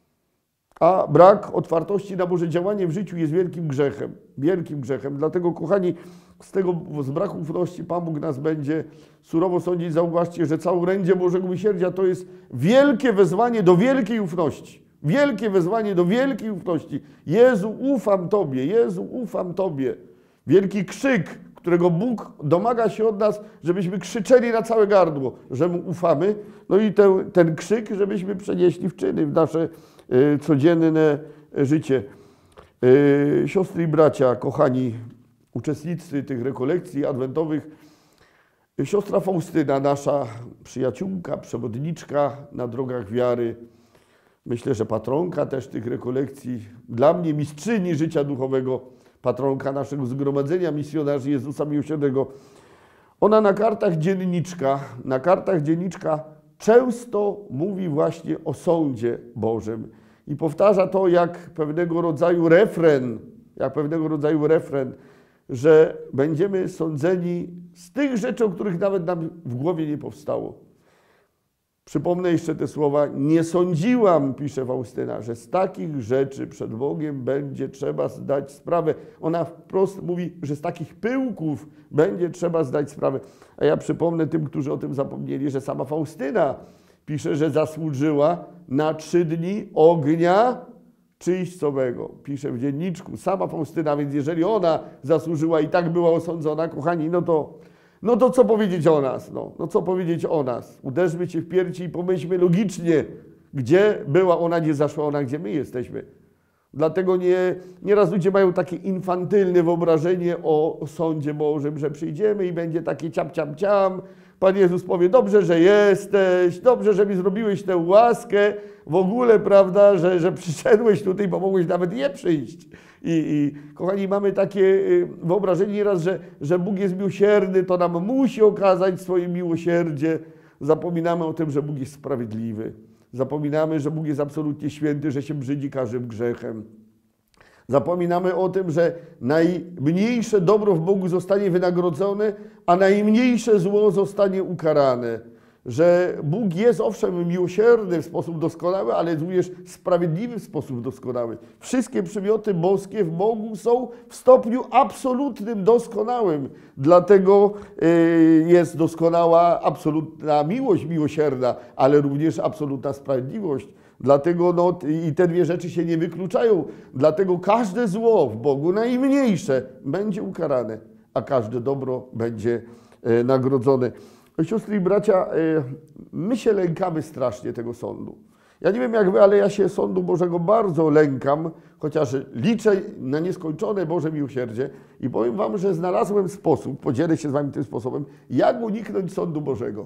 A brak otwartości na Boże działanie w życiu jest wielkim grzechem. Wielkim grzechem. Dlatego, kochani, z tego z braku ufności Pan Bóg nas będzie surowo sądzić. Zauważcie, że całe orędzie Bożego Miłosierdzia to jest wielkie wezwanie do wielkiej ufności. Wielkie wezwanie do wielkiej ufności. Jezu, ufam Tobie. Jezu, ufam Tobie. Wielki krzyk, którego Bóg domaga się od nas, żebyśmy krzyczeli na całe gardło, że Mu ufamy. No i ten, ten krzyk, żebyśmy przenieśli w czyny, w nasze y, codzienne życie. Y, siostry i bracia, kochani uczestnicy tych rekolekcji adwentowych, siostra Faustyna, nasza przyjaciółka, przewodniczka na drogach wiary, myślę, że patronka też tych rekolekcji, dla mnie mistrzyni życia duchowego, patronka naszego zgromadzenia misjonarzy Jezusa Miłosiernego. Ona na kartach dzienniczka, na kartach dzienniczka często mówi właśnie o sądzie Bożym i powtarza to jak pewnego rodzaju refren, jak pewnego rodzaju refren, że będziemy sądzeni z tych rzeczy, o których nawet nam w głowie nie powstało. Przypomnę jeszcze te słowa. Nie sądziłam, pisze Faustyna, że z takich rzeczy przed Bogiem będzie trzeba zdać sprawę. Ona wprost mówi, że z takich pyłków będzie trzeba zdać sprawę. A ja przypomnę tym, którzy o tym zapomnieli, że sama Faustyna pisze, że zasłużyła na trzy dni ognia czyśćcowego. Pisze w dzienniczku. Sama Faustyna, więc jeżeli ona zasłużyła i tak była osądzona, kochani, no to No to co powiedzieć o nas? No, no co powiedzieć o nas? Uderzmy się w piersi i pomyślmy logicznie, gdzie była ona, gdzie zaszła ona, gdzie my jesteśmy. Dlatego nie, nieraz ludzie mają takie infantylne wyobrażenie o, o sądzie Bożym, że przyjdziemy i będzie takie ciam, ciam, ciam. Pan Jezus powie, dobrze, że jesteś, dobrze, że mi zrobiłeś tę łaskę, w ogóle, prawda, że, że przyszedłeś tutaj, bo mogłeś nawet nie przyjść. I, i kochani, mamy takie wyobrażenie nieraz, że, że Bóg jest miłosierny, to nam musi okazać swoje miłosierdzie. Zapominamy o tym, że Bóg jest sprawiedliwy. Zapominamy, że Bóg jest absolutnie święty, że się brzydzi każdym grzechem. Zapominamy o tym, że najmniejsze dobro w Bogu zostanie wynagrodzone, a najmniejsze zło zostanie ukarane. Że Bóg jest owszem miłosierny w sposób doskonały, ale również sprawiedliwy w sposób doskonały. Wszystkie przymioty boskie w Bogu są w stopniu absolutnym, doskonałym. Dlatego jest doskonała absolutna miłość miłosierna, ale również absolutna sprawiedliwość. Dlatego no, i te dwie rzeczy się nie wykluczają. Dlatego każde zło w Bogu, najmniejsze, będzie ukarane, a każde dobro będzie nagrodzone. Siostry i bracia, my się lękamy strasznie tego sądu. Ja nie wiem jak wy, ale ja się sądu Bożego bardzo lękam, chociaż liczę na nieskończone Boże miłosierdzie i powiem wam, że znalazłem sposób, podzielę się z wami tym sposobem, jak uniknąć sądu Bożego.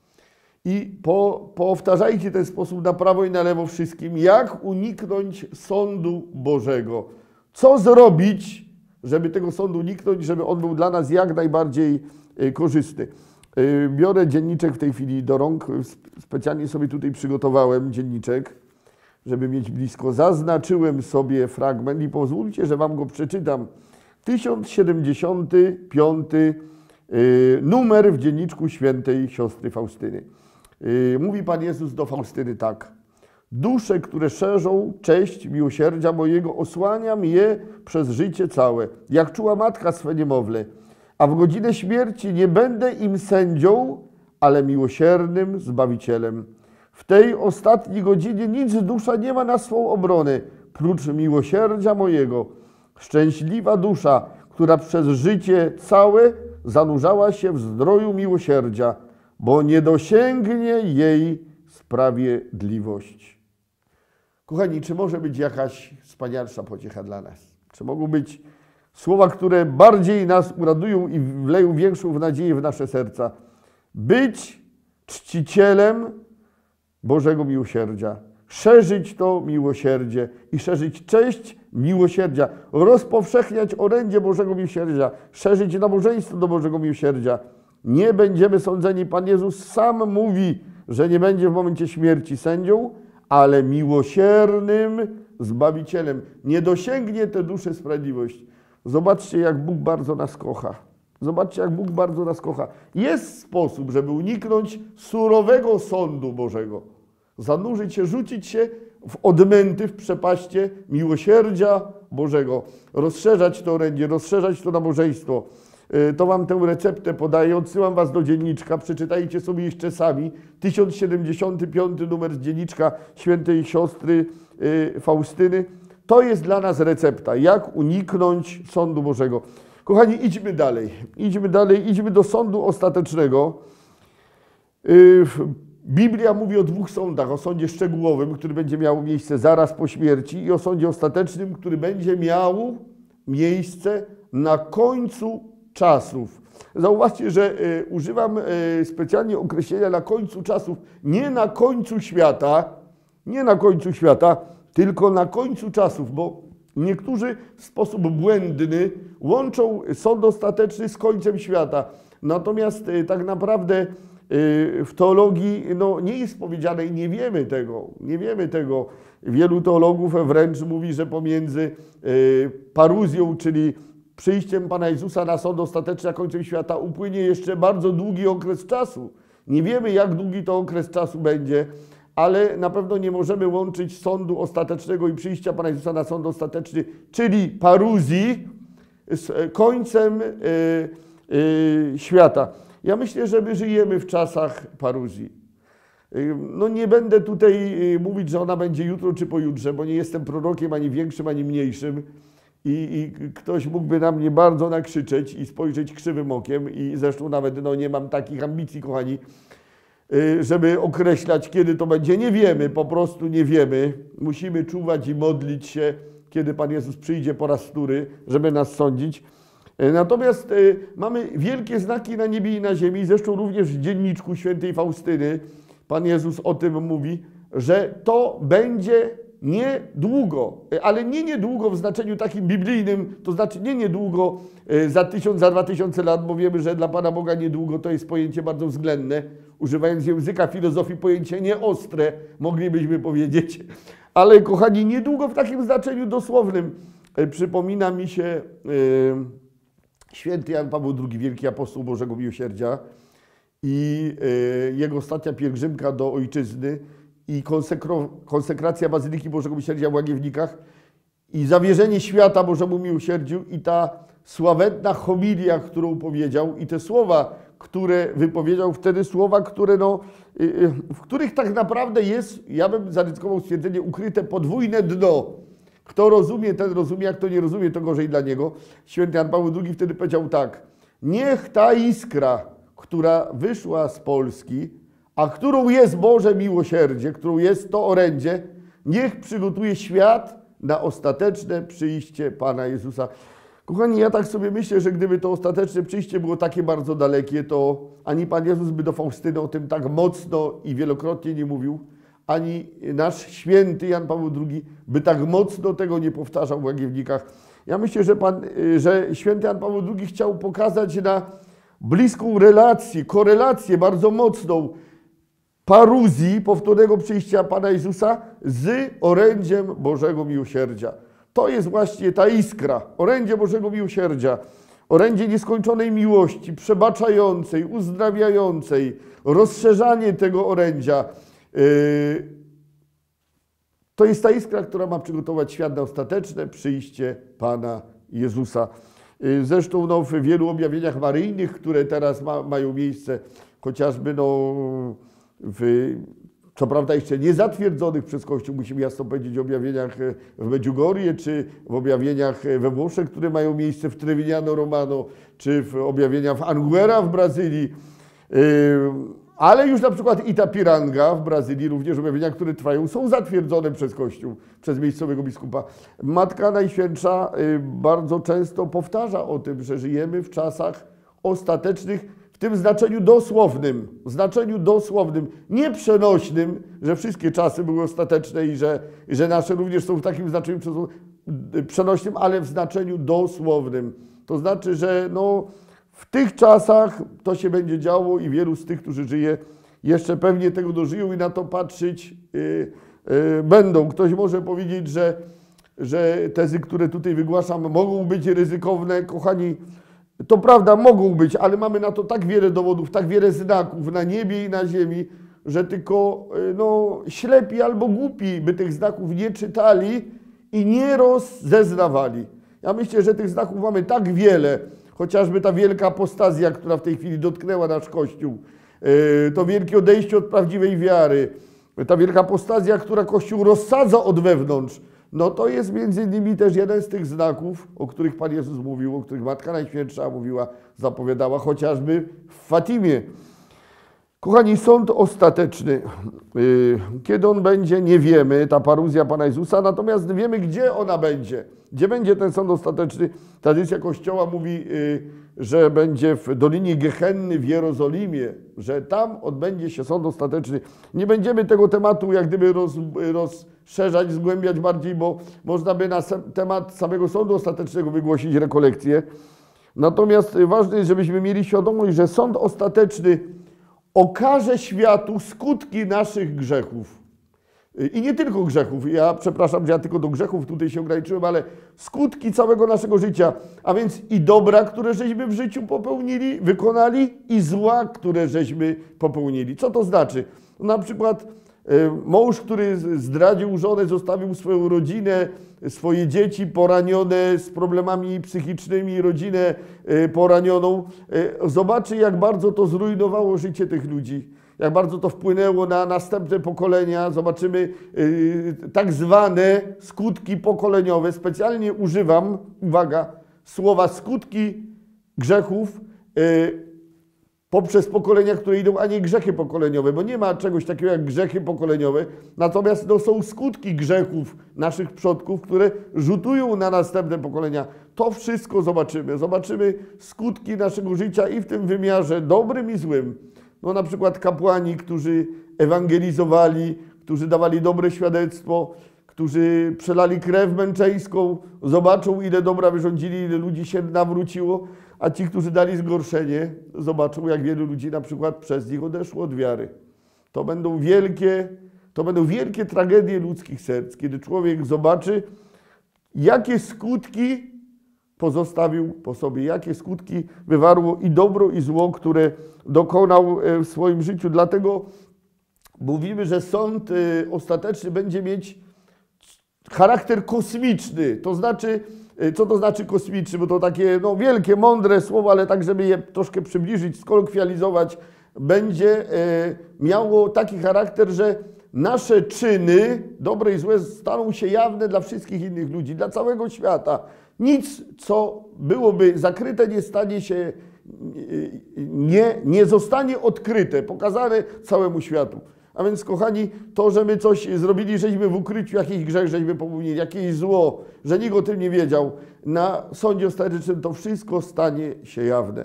I po, powtarzajcie ten sposób na prawo i na lewo wszystkim, jak uniknąć sądu Bożego. Co zrobić, żeby tego sądu uniknąć, żeby on był dla nas jak najbardziej korzystny. Biorę dzienniczek w tej chwili do rąk, specjalnie sobie tutaj przygotowałem dzienniczek, żeby mieć blisko. Zaznaczyłem sobie fragment i pozwólcie, że wam go przeczytam. tysiąc siedemdziesiąty piąty numer w dzienniczku świętej siostry Faustyny. Mówi Pan Jezus do Faustyny tak. Dusze, które szerzą cześć miłosierdzia mojego, osłaniam je przez życie całe, jak czuła matka swe niemowlę. A w godzinę śmierci nie będę im sędzią, ale miłosiernym Zbawicielem. W tej ostatniej godzinie nic dusza nie ma na swą obronę, prócz miłosierdzia mojego. Szczęśliwa dusza, która przez życie całe zanurzała się w zdroju miłosierdzia, bo nie dosięgnie jej sprawiedliwość. Kochani, czy może być jakaś wspanialsza pociecha dla nas? Czy mogą być słowa, które bardziej nas uradują i wleją większą nadzieję w nasze serca? Być czcicielem Bożego miłosierdzia, szerzyć to miłosierdzie i szerzyć cześć miłosierdzia, rozpowszechniać orędzie Bożego miłosierdzia, szerzyć nabożeństwo do Bożego miłosierdzia. Nie będziemy sądzeni. Pan Jezus sam mówi, że nie będzie w momencie śmierci sędzią, ale miłosiernym Zbawicielem. Nie dosięgnie te dusze sprawiedliwość. Zobaczcie, jak Bóg bardzo nas kocha. Zobaczcie, jak Bóg bardzo nas kocha. Jest sposób, żeby uniknąć surowego sądu Bożego. Zanurzyć się, rzucić się w odmęty, w przepaście miłosierdzia Bożego. Rozszerzać to orędzie, rozszerzać to nabożeństwo. To wam tę receptę podaję, odsyłam was do dzienniczka, przeczytajcie sobie jeszcze sami. tysiąc siedemdziesiąty piąty numer z dzienniczka świętej siostry Faustyny. To jest dla nas recepta, jak uniknąć sądu Bożego. Kochani, idźmy dalej. Idźmy dalej, idźmy do sądu ostatecznego. Biblia mówi o dwóch sądach. O sądzie szczegółowym, który będzie miał miejsce zaraz po śmierci, i o sądzie ostatecznym, który będzie miał miejsce na końcu czasów. Zauważcie, że y, używam y, specjalnie określenia na końcu czasów, nie na końcu świata, nie na końcu świata, tylko na końcu czasów, bo niektórzy w sposób błędny łączą sąd ostateczny z końcem świata. Natomiast y, tak naprawdę y, w teologii no, nie jest powiedziane i nie wiemy tego, nie wiemy tego. Wielu teologów wręcz mówi, że pomiędzy y, paruzją, czyli przyjściem Pana Jezusa na sąd ostateczny, a końcem świata upłynie jeszcze bardzo długi okres czasu. Nie wiemy, jak długi to okres czasu będzie, ale na pewno nie możemy łączyć sądu ostatecznego i przyjścia Pana Jezusa na sąd ostateczny, czyli paruzji, z końcem y, y, świata. Ja myślę, że my żyjemy w czasach paruzji. Y, no nie będę tutaj mówić, że ona będzie jutro czy pojutrze, bo nie jestem prorokiem ani większym, ani mniejszym. i, i ktoś mógłby na mnie bardzo nakrzyczeć i spojrzeć krzywym okiem i zresztą nawet no, nie mam takich ambicji, kochani, żeby określać, kiedy to będzie. Nie wiemy, po prostu nie wiemy. Musimy czuwać i modlić się, kiedy Pan Jezus przyjdzie po raz wtóry, żeby nas sądzić. Natomiast mamy wielkie znaki na niebie i na ziemi, zresztą również w dzienniczku świętej Faustyny Pan Jezus o tym mówi, że to będzie niedługo, ale nie niedługo w znaczeniu takim biblijnym, to znaczy nie niedługo za tysiąc, za dwa tysiące lat, bo wiemy, że dla Pana Boga niedługo to jest pojęcie bardzo względne, używając języka filozofii pojęcie nieostre, moglibyśmy powiedzieć, ale kochani, niedługo w takim znaczeniu dosłownym. Przypomina mi się święty Jan Paweł drugi, wielki apostoł Bożego Miłosierdzia i jego ostatnia pielgrzymka do ojczyzny i konsekracja Bazyliki Bożego Miłosierdzia w Łagiewnikach i zawierzenie świata Bożemu Miłosierdziu i ta sławetna homilia, którą powiedział i te słowa, które wypowiedział wtedy, słowa, które no, w których tak naprawdę jest, ja bym zaryzykował stwierdzenie, ukryte podwójne dno. Kto rozumie, ten rozumie, jak kto nie rozumie, to gorzej dla niego. Święty Jan Paweł drugi wtedy powiedział tak: niech ta iskra, która wyszła z Polski, a którą jest Boże miłosierdzie, którą jest to orędzie, niech przygotuje świat na ostateczne przyjście Pana Jezusa. Kochani, ja tak sobie myślę, że gdyby to ostateczne przyjście było takie bardzo dalekie, to ani Pan Jezus by do Faustyny o tym tak mocno i wielokrotnie nie mówił, ani nasz święty Jan Paweł drugi by tak mocno tego nie powtarzał w Łagiewnikach. Ja myślę, że, Pan, że święty Jan Paweł drugi chciał pokazać na bliską relację, korelację bardzo mocną paruzji, powtórnego przyjścia Pana Jezusa z orędziem Bożego Miłosierdzia. To jest właśnie ta iskra, orędzie Bożego Miłosierdzia, orędzie nieskończonej miłości, przebaczającej, uzdrawiającej, rozszerzanie tego orędzia. To jest ta iskra, która ma przygotować świat na ostateczne przyjście Pana Jezusa. Zresztą no, w wielu objawieniach maryjnych, które teraz ma, mają miejsce, chociażby no, w, co prawda jeszcze nie zatwierdzonych przez Kościół, musimy jasno powiedzieć, o objawieniach w Medjugorje, czy w objawieniach we Włoszech, które mają miejsce w Trevignano Romano, czy w objawieniach w Anguera w Brazylii, ale już na przykład Itapiranga w Brazylii, również objawienia, które trwają, są zatwierdzone przez Kościół, przez miejscowego biskupa. Matka Najświętsza bardzo często powtarza o tym, że żyjemy w czasach ostatecznych, w tym znaczeniu dosłownym, w znaczeniu dosłownym, nie przenośnym, że wszystkie czasy były ostateczne i że, że nasze również są w takim znaczeniu przenośnym, ale w znaczeniu dosłownym. To znaczy, że no, w tych czasach to się będzie działo i wielu z tych, którzy żyje, jeszcze pewnie tego dożyją i na to patrzeć yy, yy, będą. Ktoś może powiedzieć, że, że tezy, które tutaj wygłaszam, mogą być ryzykowne. Kochani, to prawda, mogą być, ale mamy na to tak wiele dowodów, tak wiele znaków na niebie i na ziemi, że tylko no, ślepi albo głupi by tych znaków nie czytali i nie rozeznawali. Ja myślę, że tych znaków mamy tak wiele, chociażby ta wielka apostazja, która w tej chwili dotknęła nasz Kościół, to wielkie odejście od prawdziwej wiary, ta wielka apostazja, która Kościół rozsadza od wewnątrz, no to jest między innymi też jeden z tych znaków, o których Pan Jezus mówił, o których Matka Najświętsza mówiła, zapowiadała, chociażby w Fatimie. Kochani, sąd ostateczny. Kiedy on będzie, nie wiemy, ta paruzja Pana Jezusa, natomiast wiemy, gdzie ona będzie. Gdzie będzie ten sąd ostateczny? Tradycja Kościoła mówi, że będzie w Dolinie Gehenny w Jerozolimie, że tam odbędzie się sąd ostateczny. Nie będziemy tego tematu jak gdyby roz, rozszerzać, zgłębiać bardziej, bo można by na temat samego sądu ostatecznego wygłosić rekolekcję. Natomiast ważne jest, żebyśmy mieli świadomość, że sąd ostateczny okaże światu skutki naszych grzechów. I nie tylko grzechów. Ja przepraszam, że ja tylko do grzechów tutaj się ograniczyłem, ale skutki całego naszego życia. A więc i dobra, które żeśmy w życiu popełnili, wykonali, i zła, które żeśmy popełnili. Co to znaczy? Na przykład mąż, który zdradził żonę, zostawił swoją rodzinę, swoje dzieci poranione z problemami psychicznymi, rodzinę poranioną, zobaczy, jak bardzo to zrujnowało życie tych ludzi. jak bardzo to wpłynęło na następne pokolenia. Zobaczymy yy, tak zwane skutki pokoleniowe. Specjalnie używam, uwaga, słowa skutki grzechów yy, poprzez pokolenia, które idą, a nie grzechy pokoleniowe, bo nie ma czegoś takiego jak grzechy pokoleniowe, natomiast no, są skutki grzechów naszych przodków, które rzutują na następne pokolenia. To wszystko zobaczymy. Zobaczymy skutki naszego życia i w tym wymiarze dobrym i złym. No na przykład kapłani, którzy ewangelizowali, którzy dawali dobre świadectwo, którzy przelali krew męczeńską, zobaczą, ile dobra wyrządzili, ile ludzi się nawróciło, a ci, którzy dali zgorszenie, zobaczą, jak wielu ludzi na przykład przez nich odeszło od wiary. To będą wielkie, to będą wielkie tragedie ludzkich serc, kiedy człowiek zobaczy, jakie skutki pozostawił po sobie, jakie skutki wywarło i dobro, i zło, które dokonał w swoim życiu. Dlatego mówimy, że sąd ostateczny będzie mieć charakter kosmiczny, to znaczy, co to znaczy kosmiczny, bo to takie no, wielkie, mądre słowo, ale tak, żeby je troszkę przybliżyć, skolokwializować, będzie e, miało taki charakter, że nasze czyny, dobre i złe, staną się jawne dla wszystkich innych ludzi, dla całego świata. Nic, co byłoby zakryte, nie stanie się, nie, nie zostanie odkryte, pokazane całemu światu. A więc, kochani, to, że my coś zrobili, żeśmy w ukryciu jakiś grzech, żeśmy popełnili, jakieś zło, że nikt o tym nie wiedział, na sądzie ostatecznym to wszystko stanie się jawne.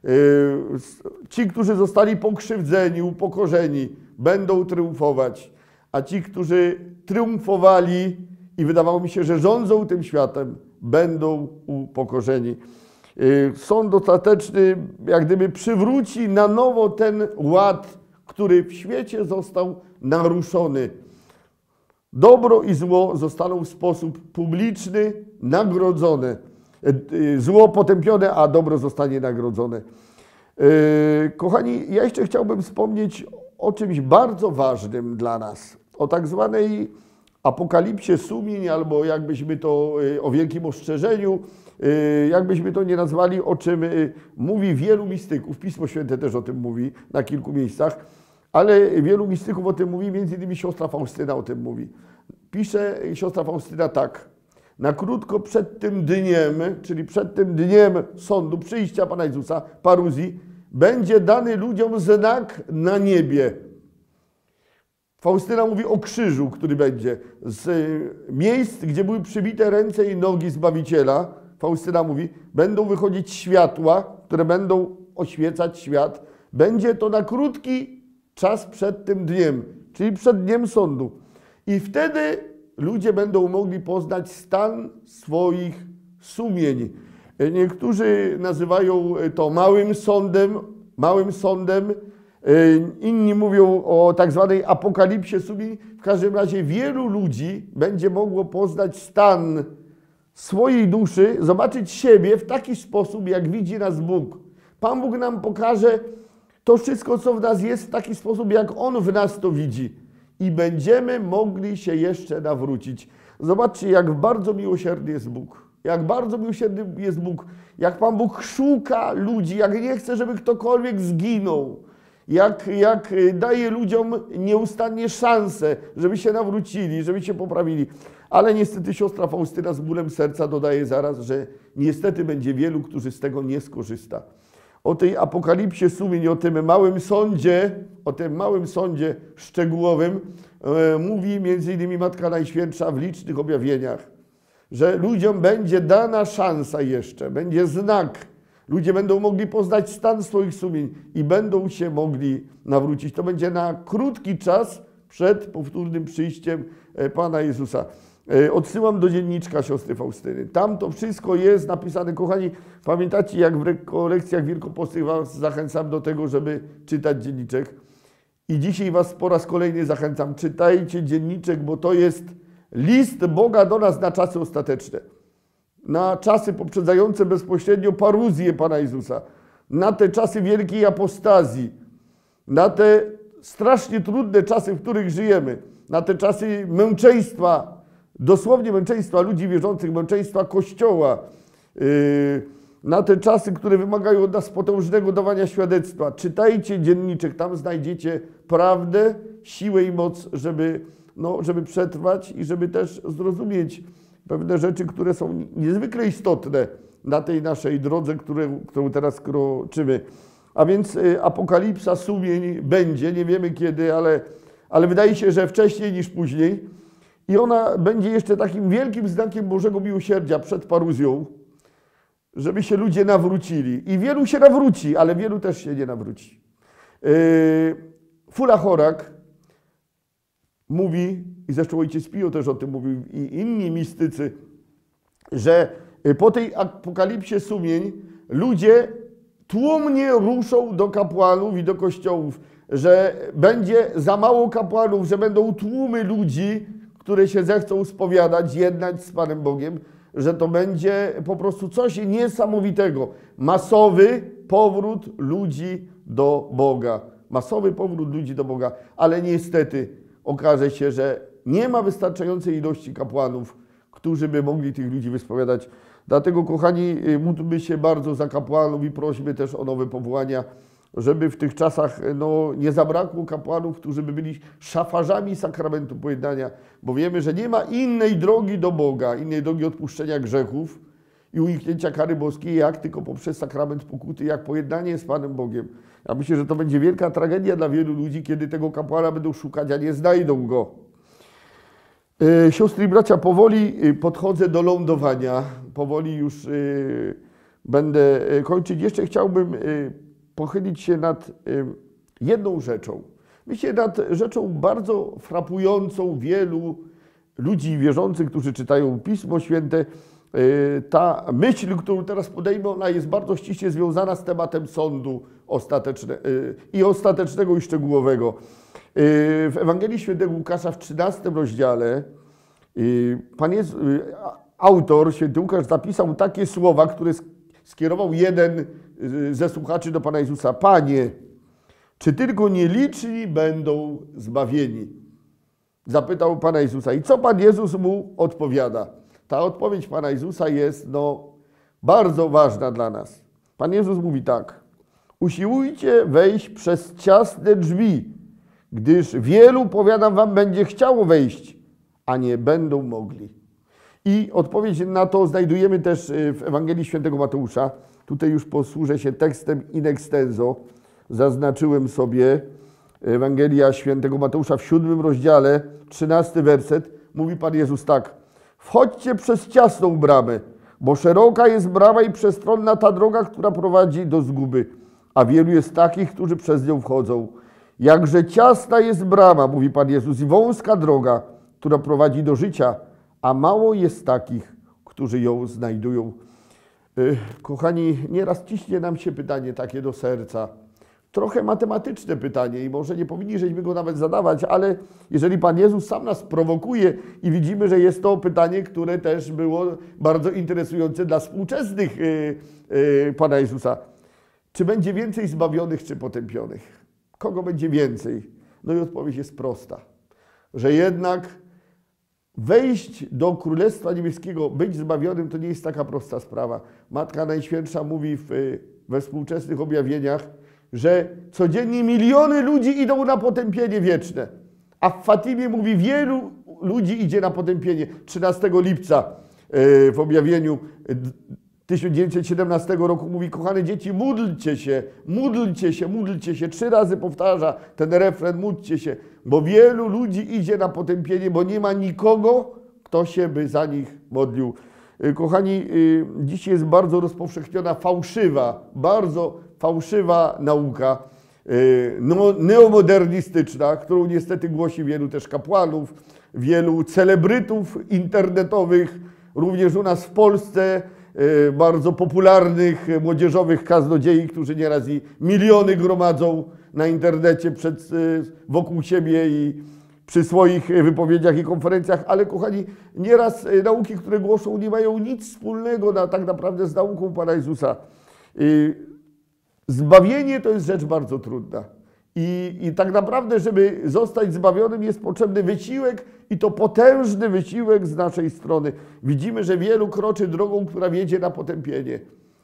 Ci, którzy zostali pokrzywdzeni, upokorzeni, będą triumfować, a ci, którzy triumfowali i wydawało mi się, że rządzą tym światem, będą upokorzeni. Sąd ostateczny jak gdyby przywróci na nowo ten ład, który w świecie został naruszony. Dobro i zło zostaną w sposób publiczny nagrodzone. Zło potępione, a dobro zostanie nagrodzone. Kochani, ja jeszcze chciałbym wspomnieć o czymś bardzo ważnym dla nas. O tak zwanej apokalipsie sumień, albo jakbyśmy to, o wielkim ostrzeżeniu, jakbyśmy to nie nazwali, o czym mówi wielu mistyków. Pismo Święte też o tym mówi na kilku miejscach, ale wielu mistyków o tym mówi, między innymi siostra Faustyna o tym mówi. Pisze siostra Faustyna tak. Na krótko przed tym dniem, czyli przed tym dniem sądu, przyjścia Pana Jezusa, paruzji, będzie dany ludziom znak na niebie. Faustyna mówi o krzyżu, który będzie. Z miejsc, gdzie były przybite ręce i nogi Zbawiciela, Faustyna mówi, będą wychodzić światła, które będą oświecać świat. Będzie to na krótki czas przed tym dniem, czyli przed dniem sądu. I wtedy ludzie będą mogli poznać stan swoich sumień. Niektórzy nazywają to małym sądem, małym sądem. Inni mówią o tak zwanej apokalipsie sumień. W każdym razie wielu ludzi będzie mogło poznać stan swojej duszy, zobaczyć siebie w taki sposób, jak widzi nas Bóg. Pan Bóg nam pokaże to wszystko, co w nas jest, w taki sposób, jak On w nas to widzi. I będziemy mogli się jeszcze nawrócić. Zobaczcie, jak bardzo miłosierny jest Bóg. Jak bardzo miłosierny jest Bóg. Jak Pan Bóg szuka ludzi, jak nie chce, żeby ktokolwiek zginął. Jak, jak daje ludziom nieustannie szansę, żeby się nawrócili, żeby się poprawili. Ale niestety siostra Faustyna z bólem serca dodaje zaraz, że niestety będzie wielu, którzy z tego nie skorzysta. O tej apokalipsie sumień, o tym małym sądzie, o tym małym sądzie szczegółowym e, mówi między innymi Matka Najświętsza w licznych objawieniach, że ludziom będzie dana szansa jeszcze, będzie znak. Ludzie będą mogli poznać stan swoich sumień i będą się mogli nawrócić. To będzie na krótki czas przed powtórnym przyjściem Pana Jezusa. Odsyłam do dzienniczka siostry Faustyny. Tam to wszystko jest napisane. Kochani, pamiętacie, jak w rekolekcjach wielkopostnych was zachęcam do tego, żeby czytać dzienniczek. I dzisiaj was po raz kolejny zachęcam. Czytajcie dzienniczek, bo to jest list Boga do nas na czasy ostateczne. Na czasy poprzedzające bezpośrednio paruzję Pana Jezusa. Na te czasy wielkiej apostazji. Na te strasznie trudne czasy, w których żyjemy. Na te czasy męczeństwa, dosłownie męczeństwa ludzi wierzących, męczeństwa Kościoła. na te czasy, które wymagają od nas potężnego dawania świadectwa. Czytajcie dzienniczek, tam znajdziecie prawdę, siłę i moc, żeby, no, żeby przetrwać i żeby też zrozumieć pewne rzeczy, które są niezwykle istotne na tej naszej drodze, które, którą teraz kroczymy. A więc y, apokalipsa, sumień będzie, nie wiemy kiedy, ale, ale wydaje się, że wcześniej niż później. I ona będzie jeszcze takim wielkim znakiem Bożego miłosierdzia przed paruzją, żeby się ludzie nawrócili. I wielu się nawróci, ale wielu też się nie nawróci. Yy, Fula Chorak mówi, i zresztą ojciec Pio też o tym mówił, i inni mistycy, że po tej apokalipsie sumień ludzie tłumnie ruszą do kapłanów i do kościołów, że będzie za mało kapłanów, że będą tłumy ludzi, które się zechcą spowiadać, jednać z Panem Bogiem, że to będzie po prostu coś niesamowitego. Masowy powrót ludzi do Boga. Masowy powrót ludzi do Boga, ale niestety okaże się, że nie ma wystarczającej ilości kapłanów, którzy by mogli tych ludzi wyspowiadać. Dlatego, kochani, módlmy się bardzo za kapłanów i prośmy też o nowe powołania, żeby w tych czasach no, nie zabrakło kapłanów, którzy by byli szafarzami sakramentu pojednania, bo wiemy, że nie ma innej drogi do Boga, innej drogi odpuszczenia grzechów i uniknięcia kary boskiej, jak tylko poprzez sakrament pokuty, jak pojednanie z Panem Bogiem. Ja myślę, że to będzie wielka tragedia dla wielu ludzi, kiedy tego kapłana będą szukać, a nie znajdą go. Siostry i bracia, powoli podchodzę do lądowania, powoli już będę kończyć. Jeszcze chciałbym pochylić się nad jedną rzeczą. Myślę nad rzeczą bardzo frapującą wielu ludzi wierzących, którzy czytają Pismo Święte. Ta myśl, którą teraz podejmę, ona jest bardzo ściśle związana z tematem sądu ostateczne, i ostatecznego i szczegółowego. W Ewangelii Świętego Łukasza w trzynastym rozdziale Pan Jezus, autor, święty Łukasz, zapisał takie słowa, które skierował jeden ze słuchaczy do Pana Jezusa. Panie, czy tylko nieliczni będą zbawieni? Zapytał Pana Jezusa. I co Pan Jezus mu odpowiada? Ta odpowiedź Pana Jezusa jest no, bardzo ważna dla nas. Pan Jezus mówi tak. Usiłujcie wejść przez ciasne drzwi, gdyż wielu, powiadam wam, będzie chciało wejść, a nie będą mogli. I odpowiedź na to znajdujemy też w Ewangelii Świętego Mateusza. Tutaj już posłużę się tekstem in extenso. Zaznaczyłem sobie Ewangelia Świętego Mateusza w siódmym rozdziale, trzynasty werset. Mówi Pan Jezus tak. Wchodźcie przez ciasną bramę, bo szeroka jest brama i przestronna ta droga, która prowadzi do zguby, a wielu jest takich, którzy przez nią wchodzą. Jakże ciasna jest brama, mówi Pan Jezus, i wąska droga, która prowadzi do życia, a mało jest takich, którzy ją znajdują. Kochani, nieraz ciśnie nam się pytanie takie do serca. Trochę matematyczne pytanie i może nie powinniśmy go nawet zadawać, ale jeżeli Pan Jezus sam nas prowokuje i widzimy, że jest to pytanie, które też było bardzo interesujące dla współczesnych Pana Jezusa. Czy będzie więcej zbawionych, czy potępionych? Kogo będzie więcej? No i odpowiedź jest prosta, że jednak wejść do Królestwa Niebieskiego, być zbawionym, to nie jest taka prosta sprawa. Matka Najświętsza mówi w, we współczesnych objawieniach, że codziennie miliony ludzi idą na potępienie wieczne. A w Fatimie mówi, wielu ludzi idzie na potępienie. trzynastego lipca w objawieniu tysiąc dziewięćset siedemnastego roku mówi, kochane dzieci, módlcie się, módlcie się, módlcie się. Trzy razy powtarza ten refren, módlcie się, bo wielu ludzi idzie na potępienie, bo nie ma nikogo, kto się by za nich modlił. Kochani, dziś jest bardzo rozpowszechniona fałszywa, bardzo fałszywa nauka no, neomodernistyczna, którą niestety głosi wielu też kapłanów, wielu celebrytów internetowych, również u nas w Polsce, bardzo popularnych, młodzieżowych kaznodziei, którzy nieraz i miliony gromadzą na internecie przed, wokół siebie i przy swoich wypowiedziach i konferencjach, ale kochani, nieraz nauki, które głoszą, nie mają nic wspólnego na, tak naprawdę z nauką Pana Jezusa. Zbawienie to jest rzecz bardzo trudna. I, I tak naprawdę, żeby zostać zbawionym, jest potrzebny wysiłek i to potężny wysiłek z naszej strony. Widzimy, że wielu kroczy drogą, która wiedzie na potępienie.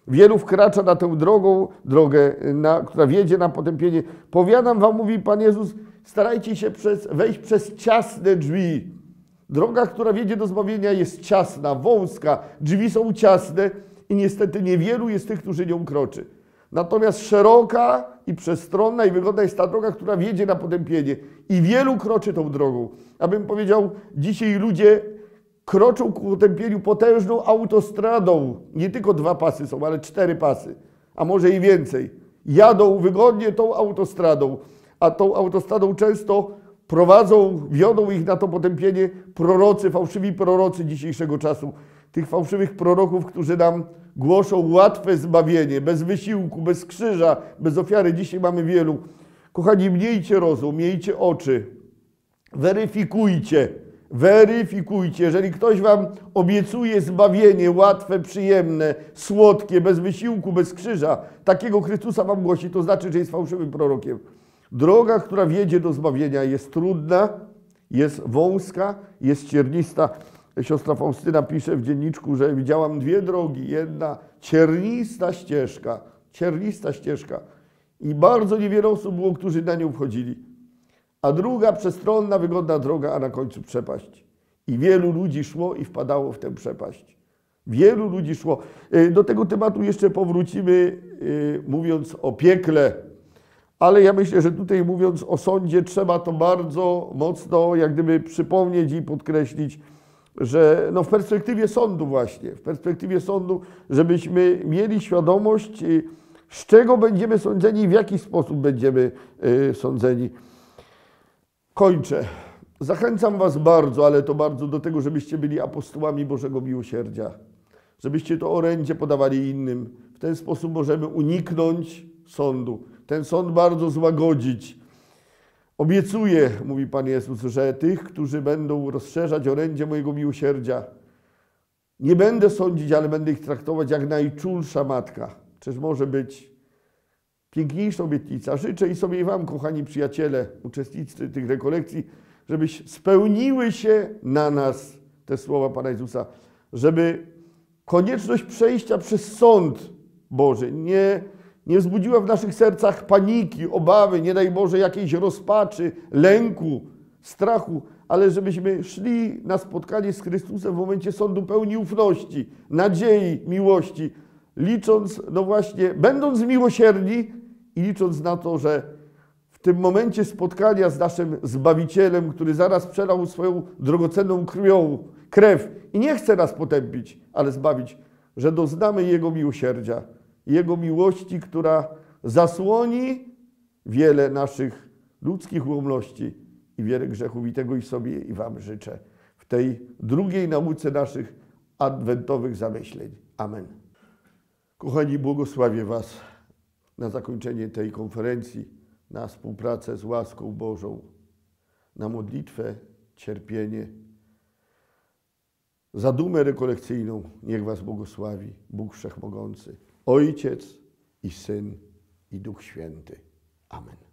Wielu wkracza na tę drogą, drogę, na, która wiedzie na potępienie. Powiadam wam, mówi Pan Jezus, starajcie się przez, wejść przez ciasne drzwi. Droga, która wiedzie do zbawienia, jest ciasna, wąska. Drzwi są ciasne i niestety niewielu jest tych, którzy nią kroczy. Natomiast szeroka i przestronna i wygodna jest ta droga, która wiedzie na potępienie. I wielu kroczy tą drogą. Abym powiedział, dzisiaj ludzie kroczą ku potępieniu potężną autostradą. Nie tylko dwa pasy są, ale cztery pasy, a może i więcej. Jadą wygodnie tą autostradą, a tą autostradą często prowadzą, wiodą ich na to potępienie prorocy, fałszywi prorocy dzisiejszego czasu. Tych fałszywych proroków, którzy nam głoszą łatwe zbawienie, bez wysiłku, bez krzyża, bez ofiary. Dzisiaj mamy wielu. Kochani, miejcie rozum, miejcie oczy, weryfikujcie, weryfikujcie. Jeżeli ktoś wam obiecuje zbawienie łatwe, przyjemne, słodkie, bez wysiłku, bez krzyża, takiego Chrystusa wam głosi, to znaczy, że jest fałszywym prorokiem. Droga, która wiedzie do zbawienia, jest trudna, jest wąska, jest ciernista. Siostra Faustyna pisze w dzienniczku, że widziałam dwie drogi. Jedna ciernista ścieżka, ciernista ścieżka i bardzo niewiele osób było, którzy na nią wchodzili. A druga przestronna, wygodna droga, a na końcu przepaść. I wielu ludzi szło i wpadało w tę przepaść. Wielu ludzi szło. Do tego tematu jeszcze powrócimy, mówiąc o piekle. Ale ja myślę, że tutaj mówiąc o sądzie, trzeba to bardzo mocno jak gdyby przypomnieć i podkreślić, że no w perspektywie sądu właśnie, w perspektywie sądu, żebyśmy mieli świadomość, z czego będziemy sądzeni i w jaki sposób będziemy sądzeni. Kończę. Zachęcam was bardzo, ale to bardzo do tego, żebyście byli apostołami Bożego Miłosierdzia. Żebyście to orędzie podawali innym. W ten sposób możemy uniknąć sądu. Ten sąd bardzo złagodzić. Obiecuję, mówi Pan Jezus, że tych, którzy będą rozszerzać orędzie mojego miłosierdzia, nie będę sądzić, ale będę ich traktować jak najczulsza matka. Czyż może być piękniejsza obietnica? Życzę i sobie i wam, kochani przyjaciele, uczestnicy tych rekolekcji, żebyś spełniły się na nas te słowa Pana Jezusa, żeby konieczność przejścia przez sąd Boży nie Nie wzbudziła w naszych sercach paniki, obawy, nie daj Boże jakiejś rozpaczy, lęku, strachu, ale żebyśmy szli na spotkanie z Chrystusem w momencie sądu pełni ufności, nadziei, miłości, licząc, no właśnie, będąc miłosierni i licząc na to, że w tym momencie spotkania z naszym Zbawicielem, który zaraz przelał swoją drogocenną krwią, krew i nie chce nas potępić, ale zbawić, że doznamy Jego miłosierdzia. Jego miłości, która zasłoni wiele naszych ludzkich ułomności i wiele grzechów. I tego i sobie i wam życzę w tej drugiej nauce naszych adwentowych zamyśleń. Amen. Kochani, błogosławię was na zakończenie tej konferencji, na współpracę z łaską Bożą, na modlitwę, cierpienie, zadumę rekolekcyjną. Niech was błogosławi Bóg Wszechmogący, Ojciec i Syn i Duch Święty. Amen.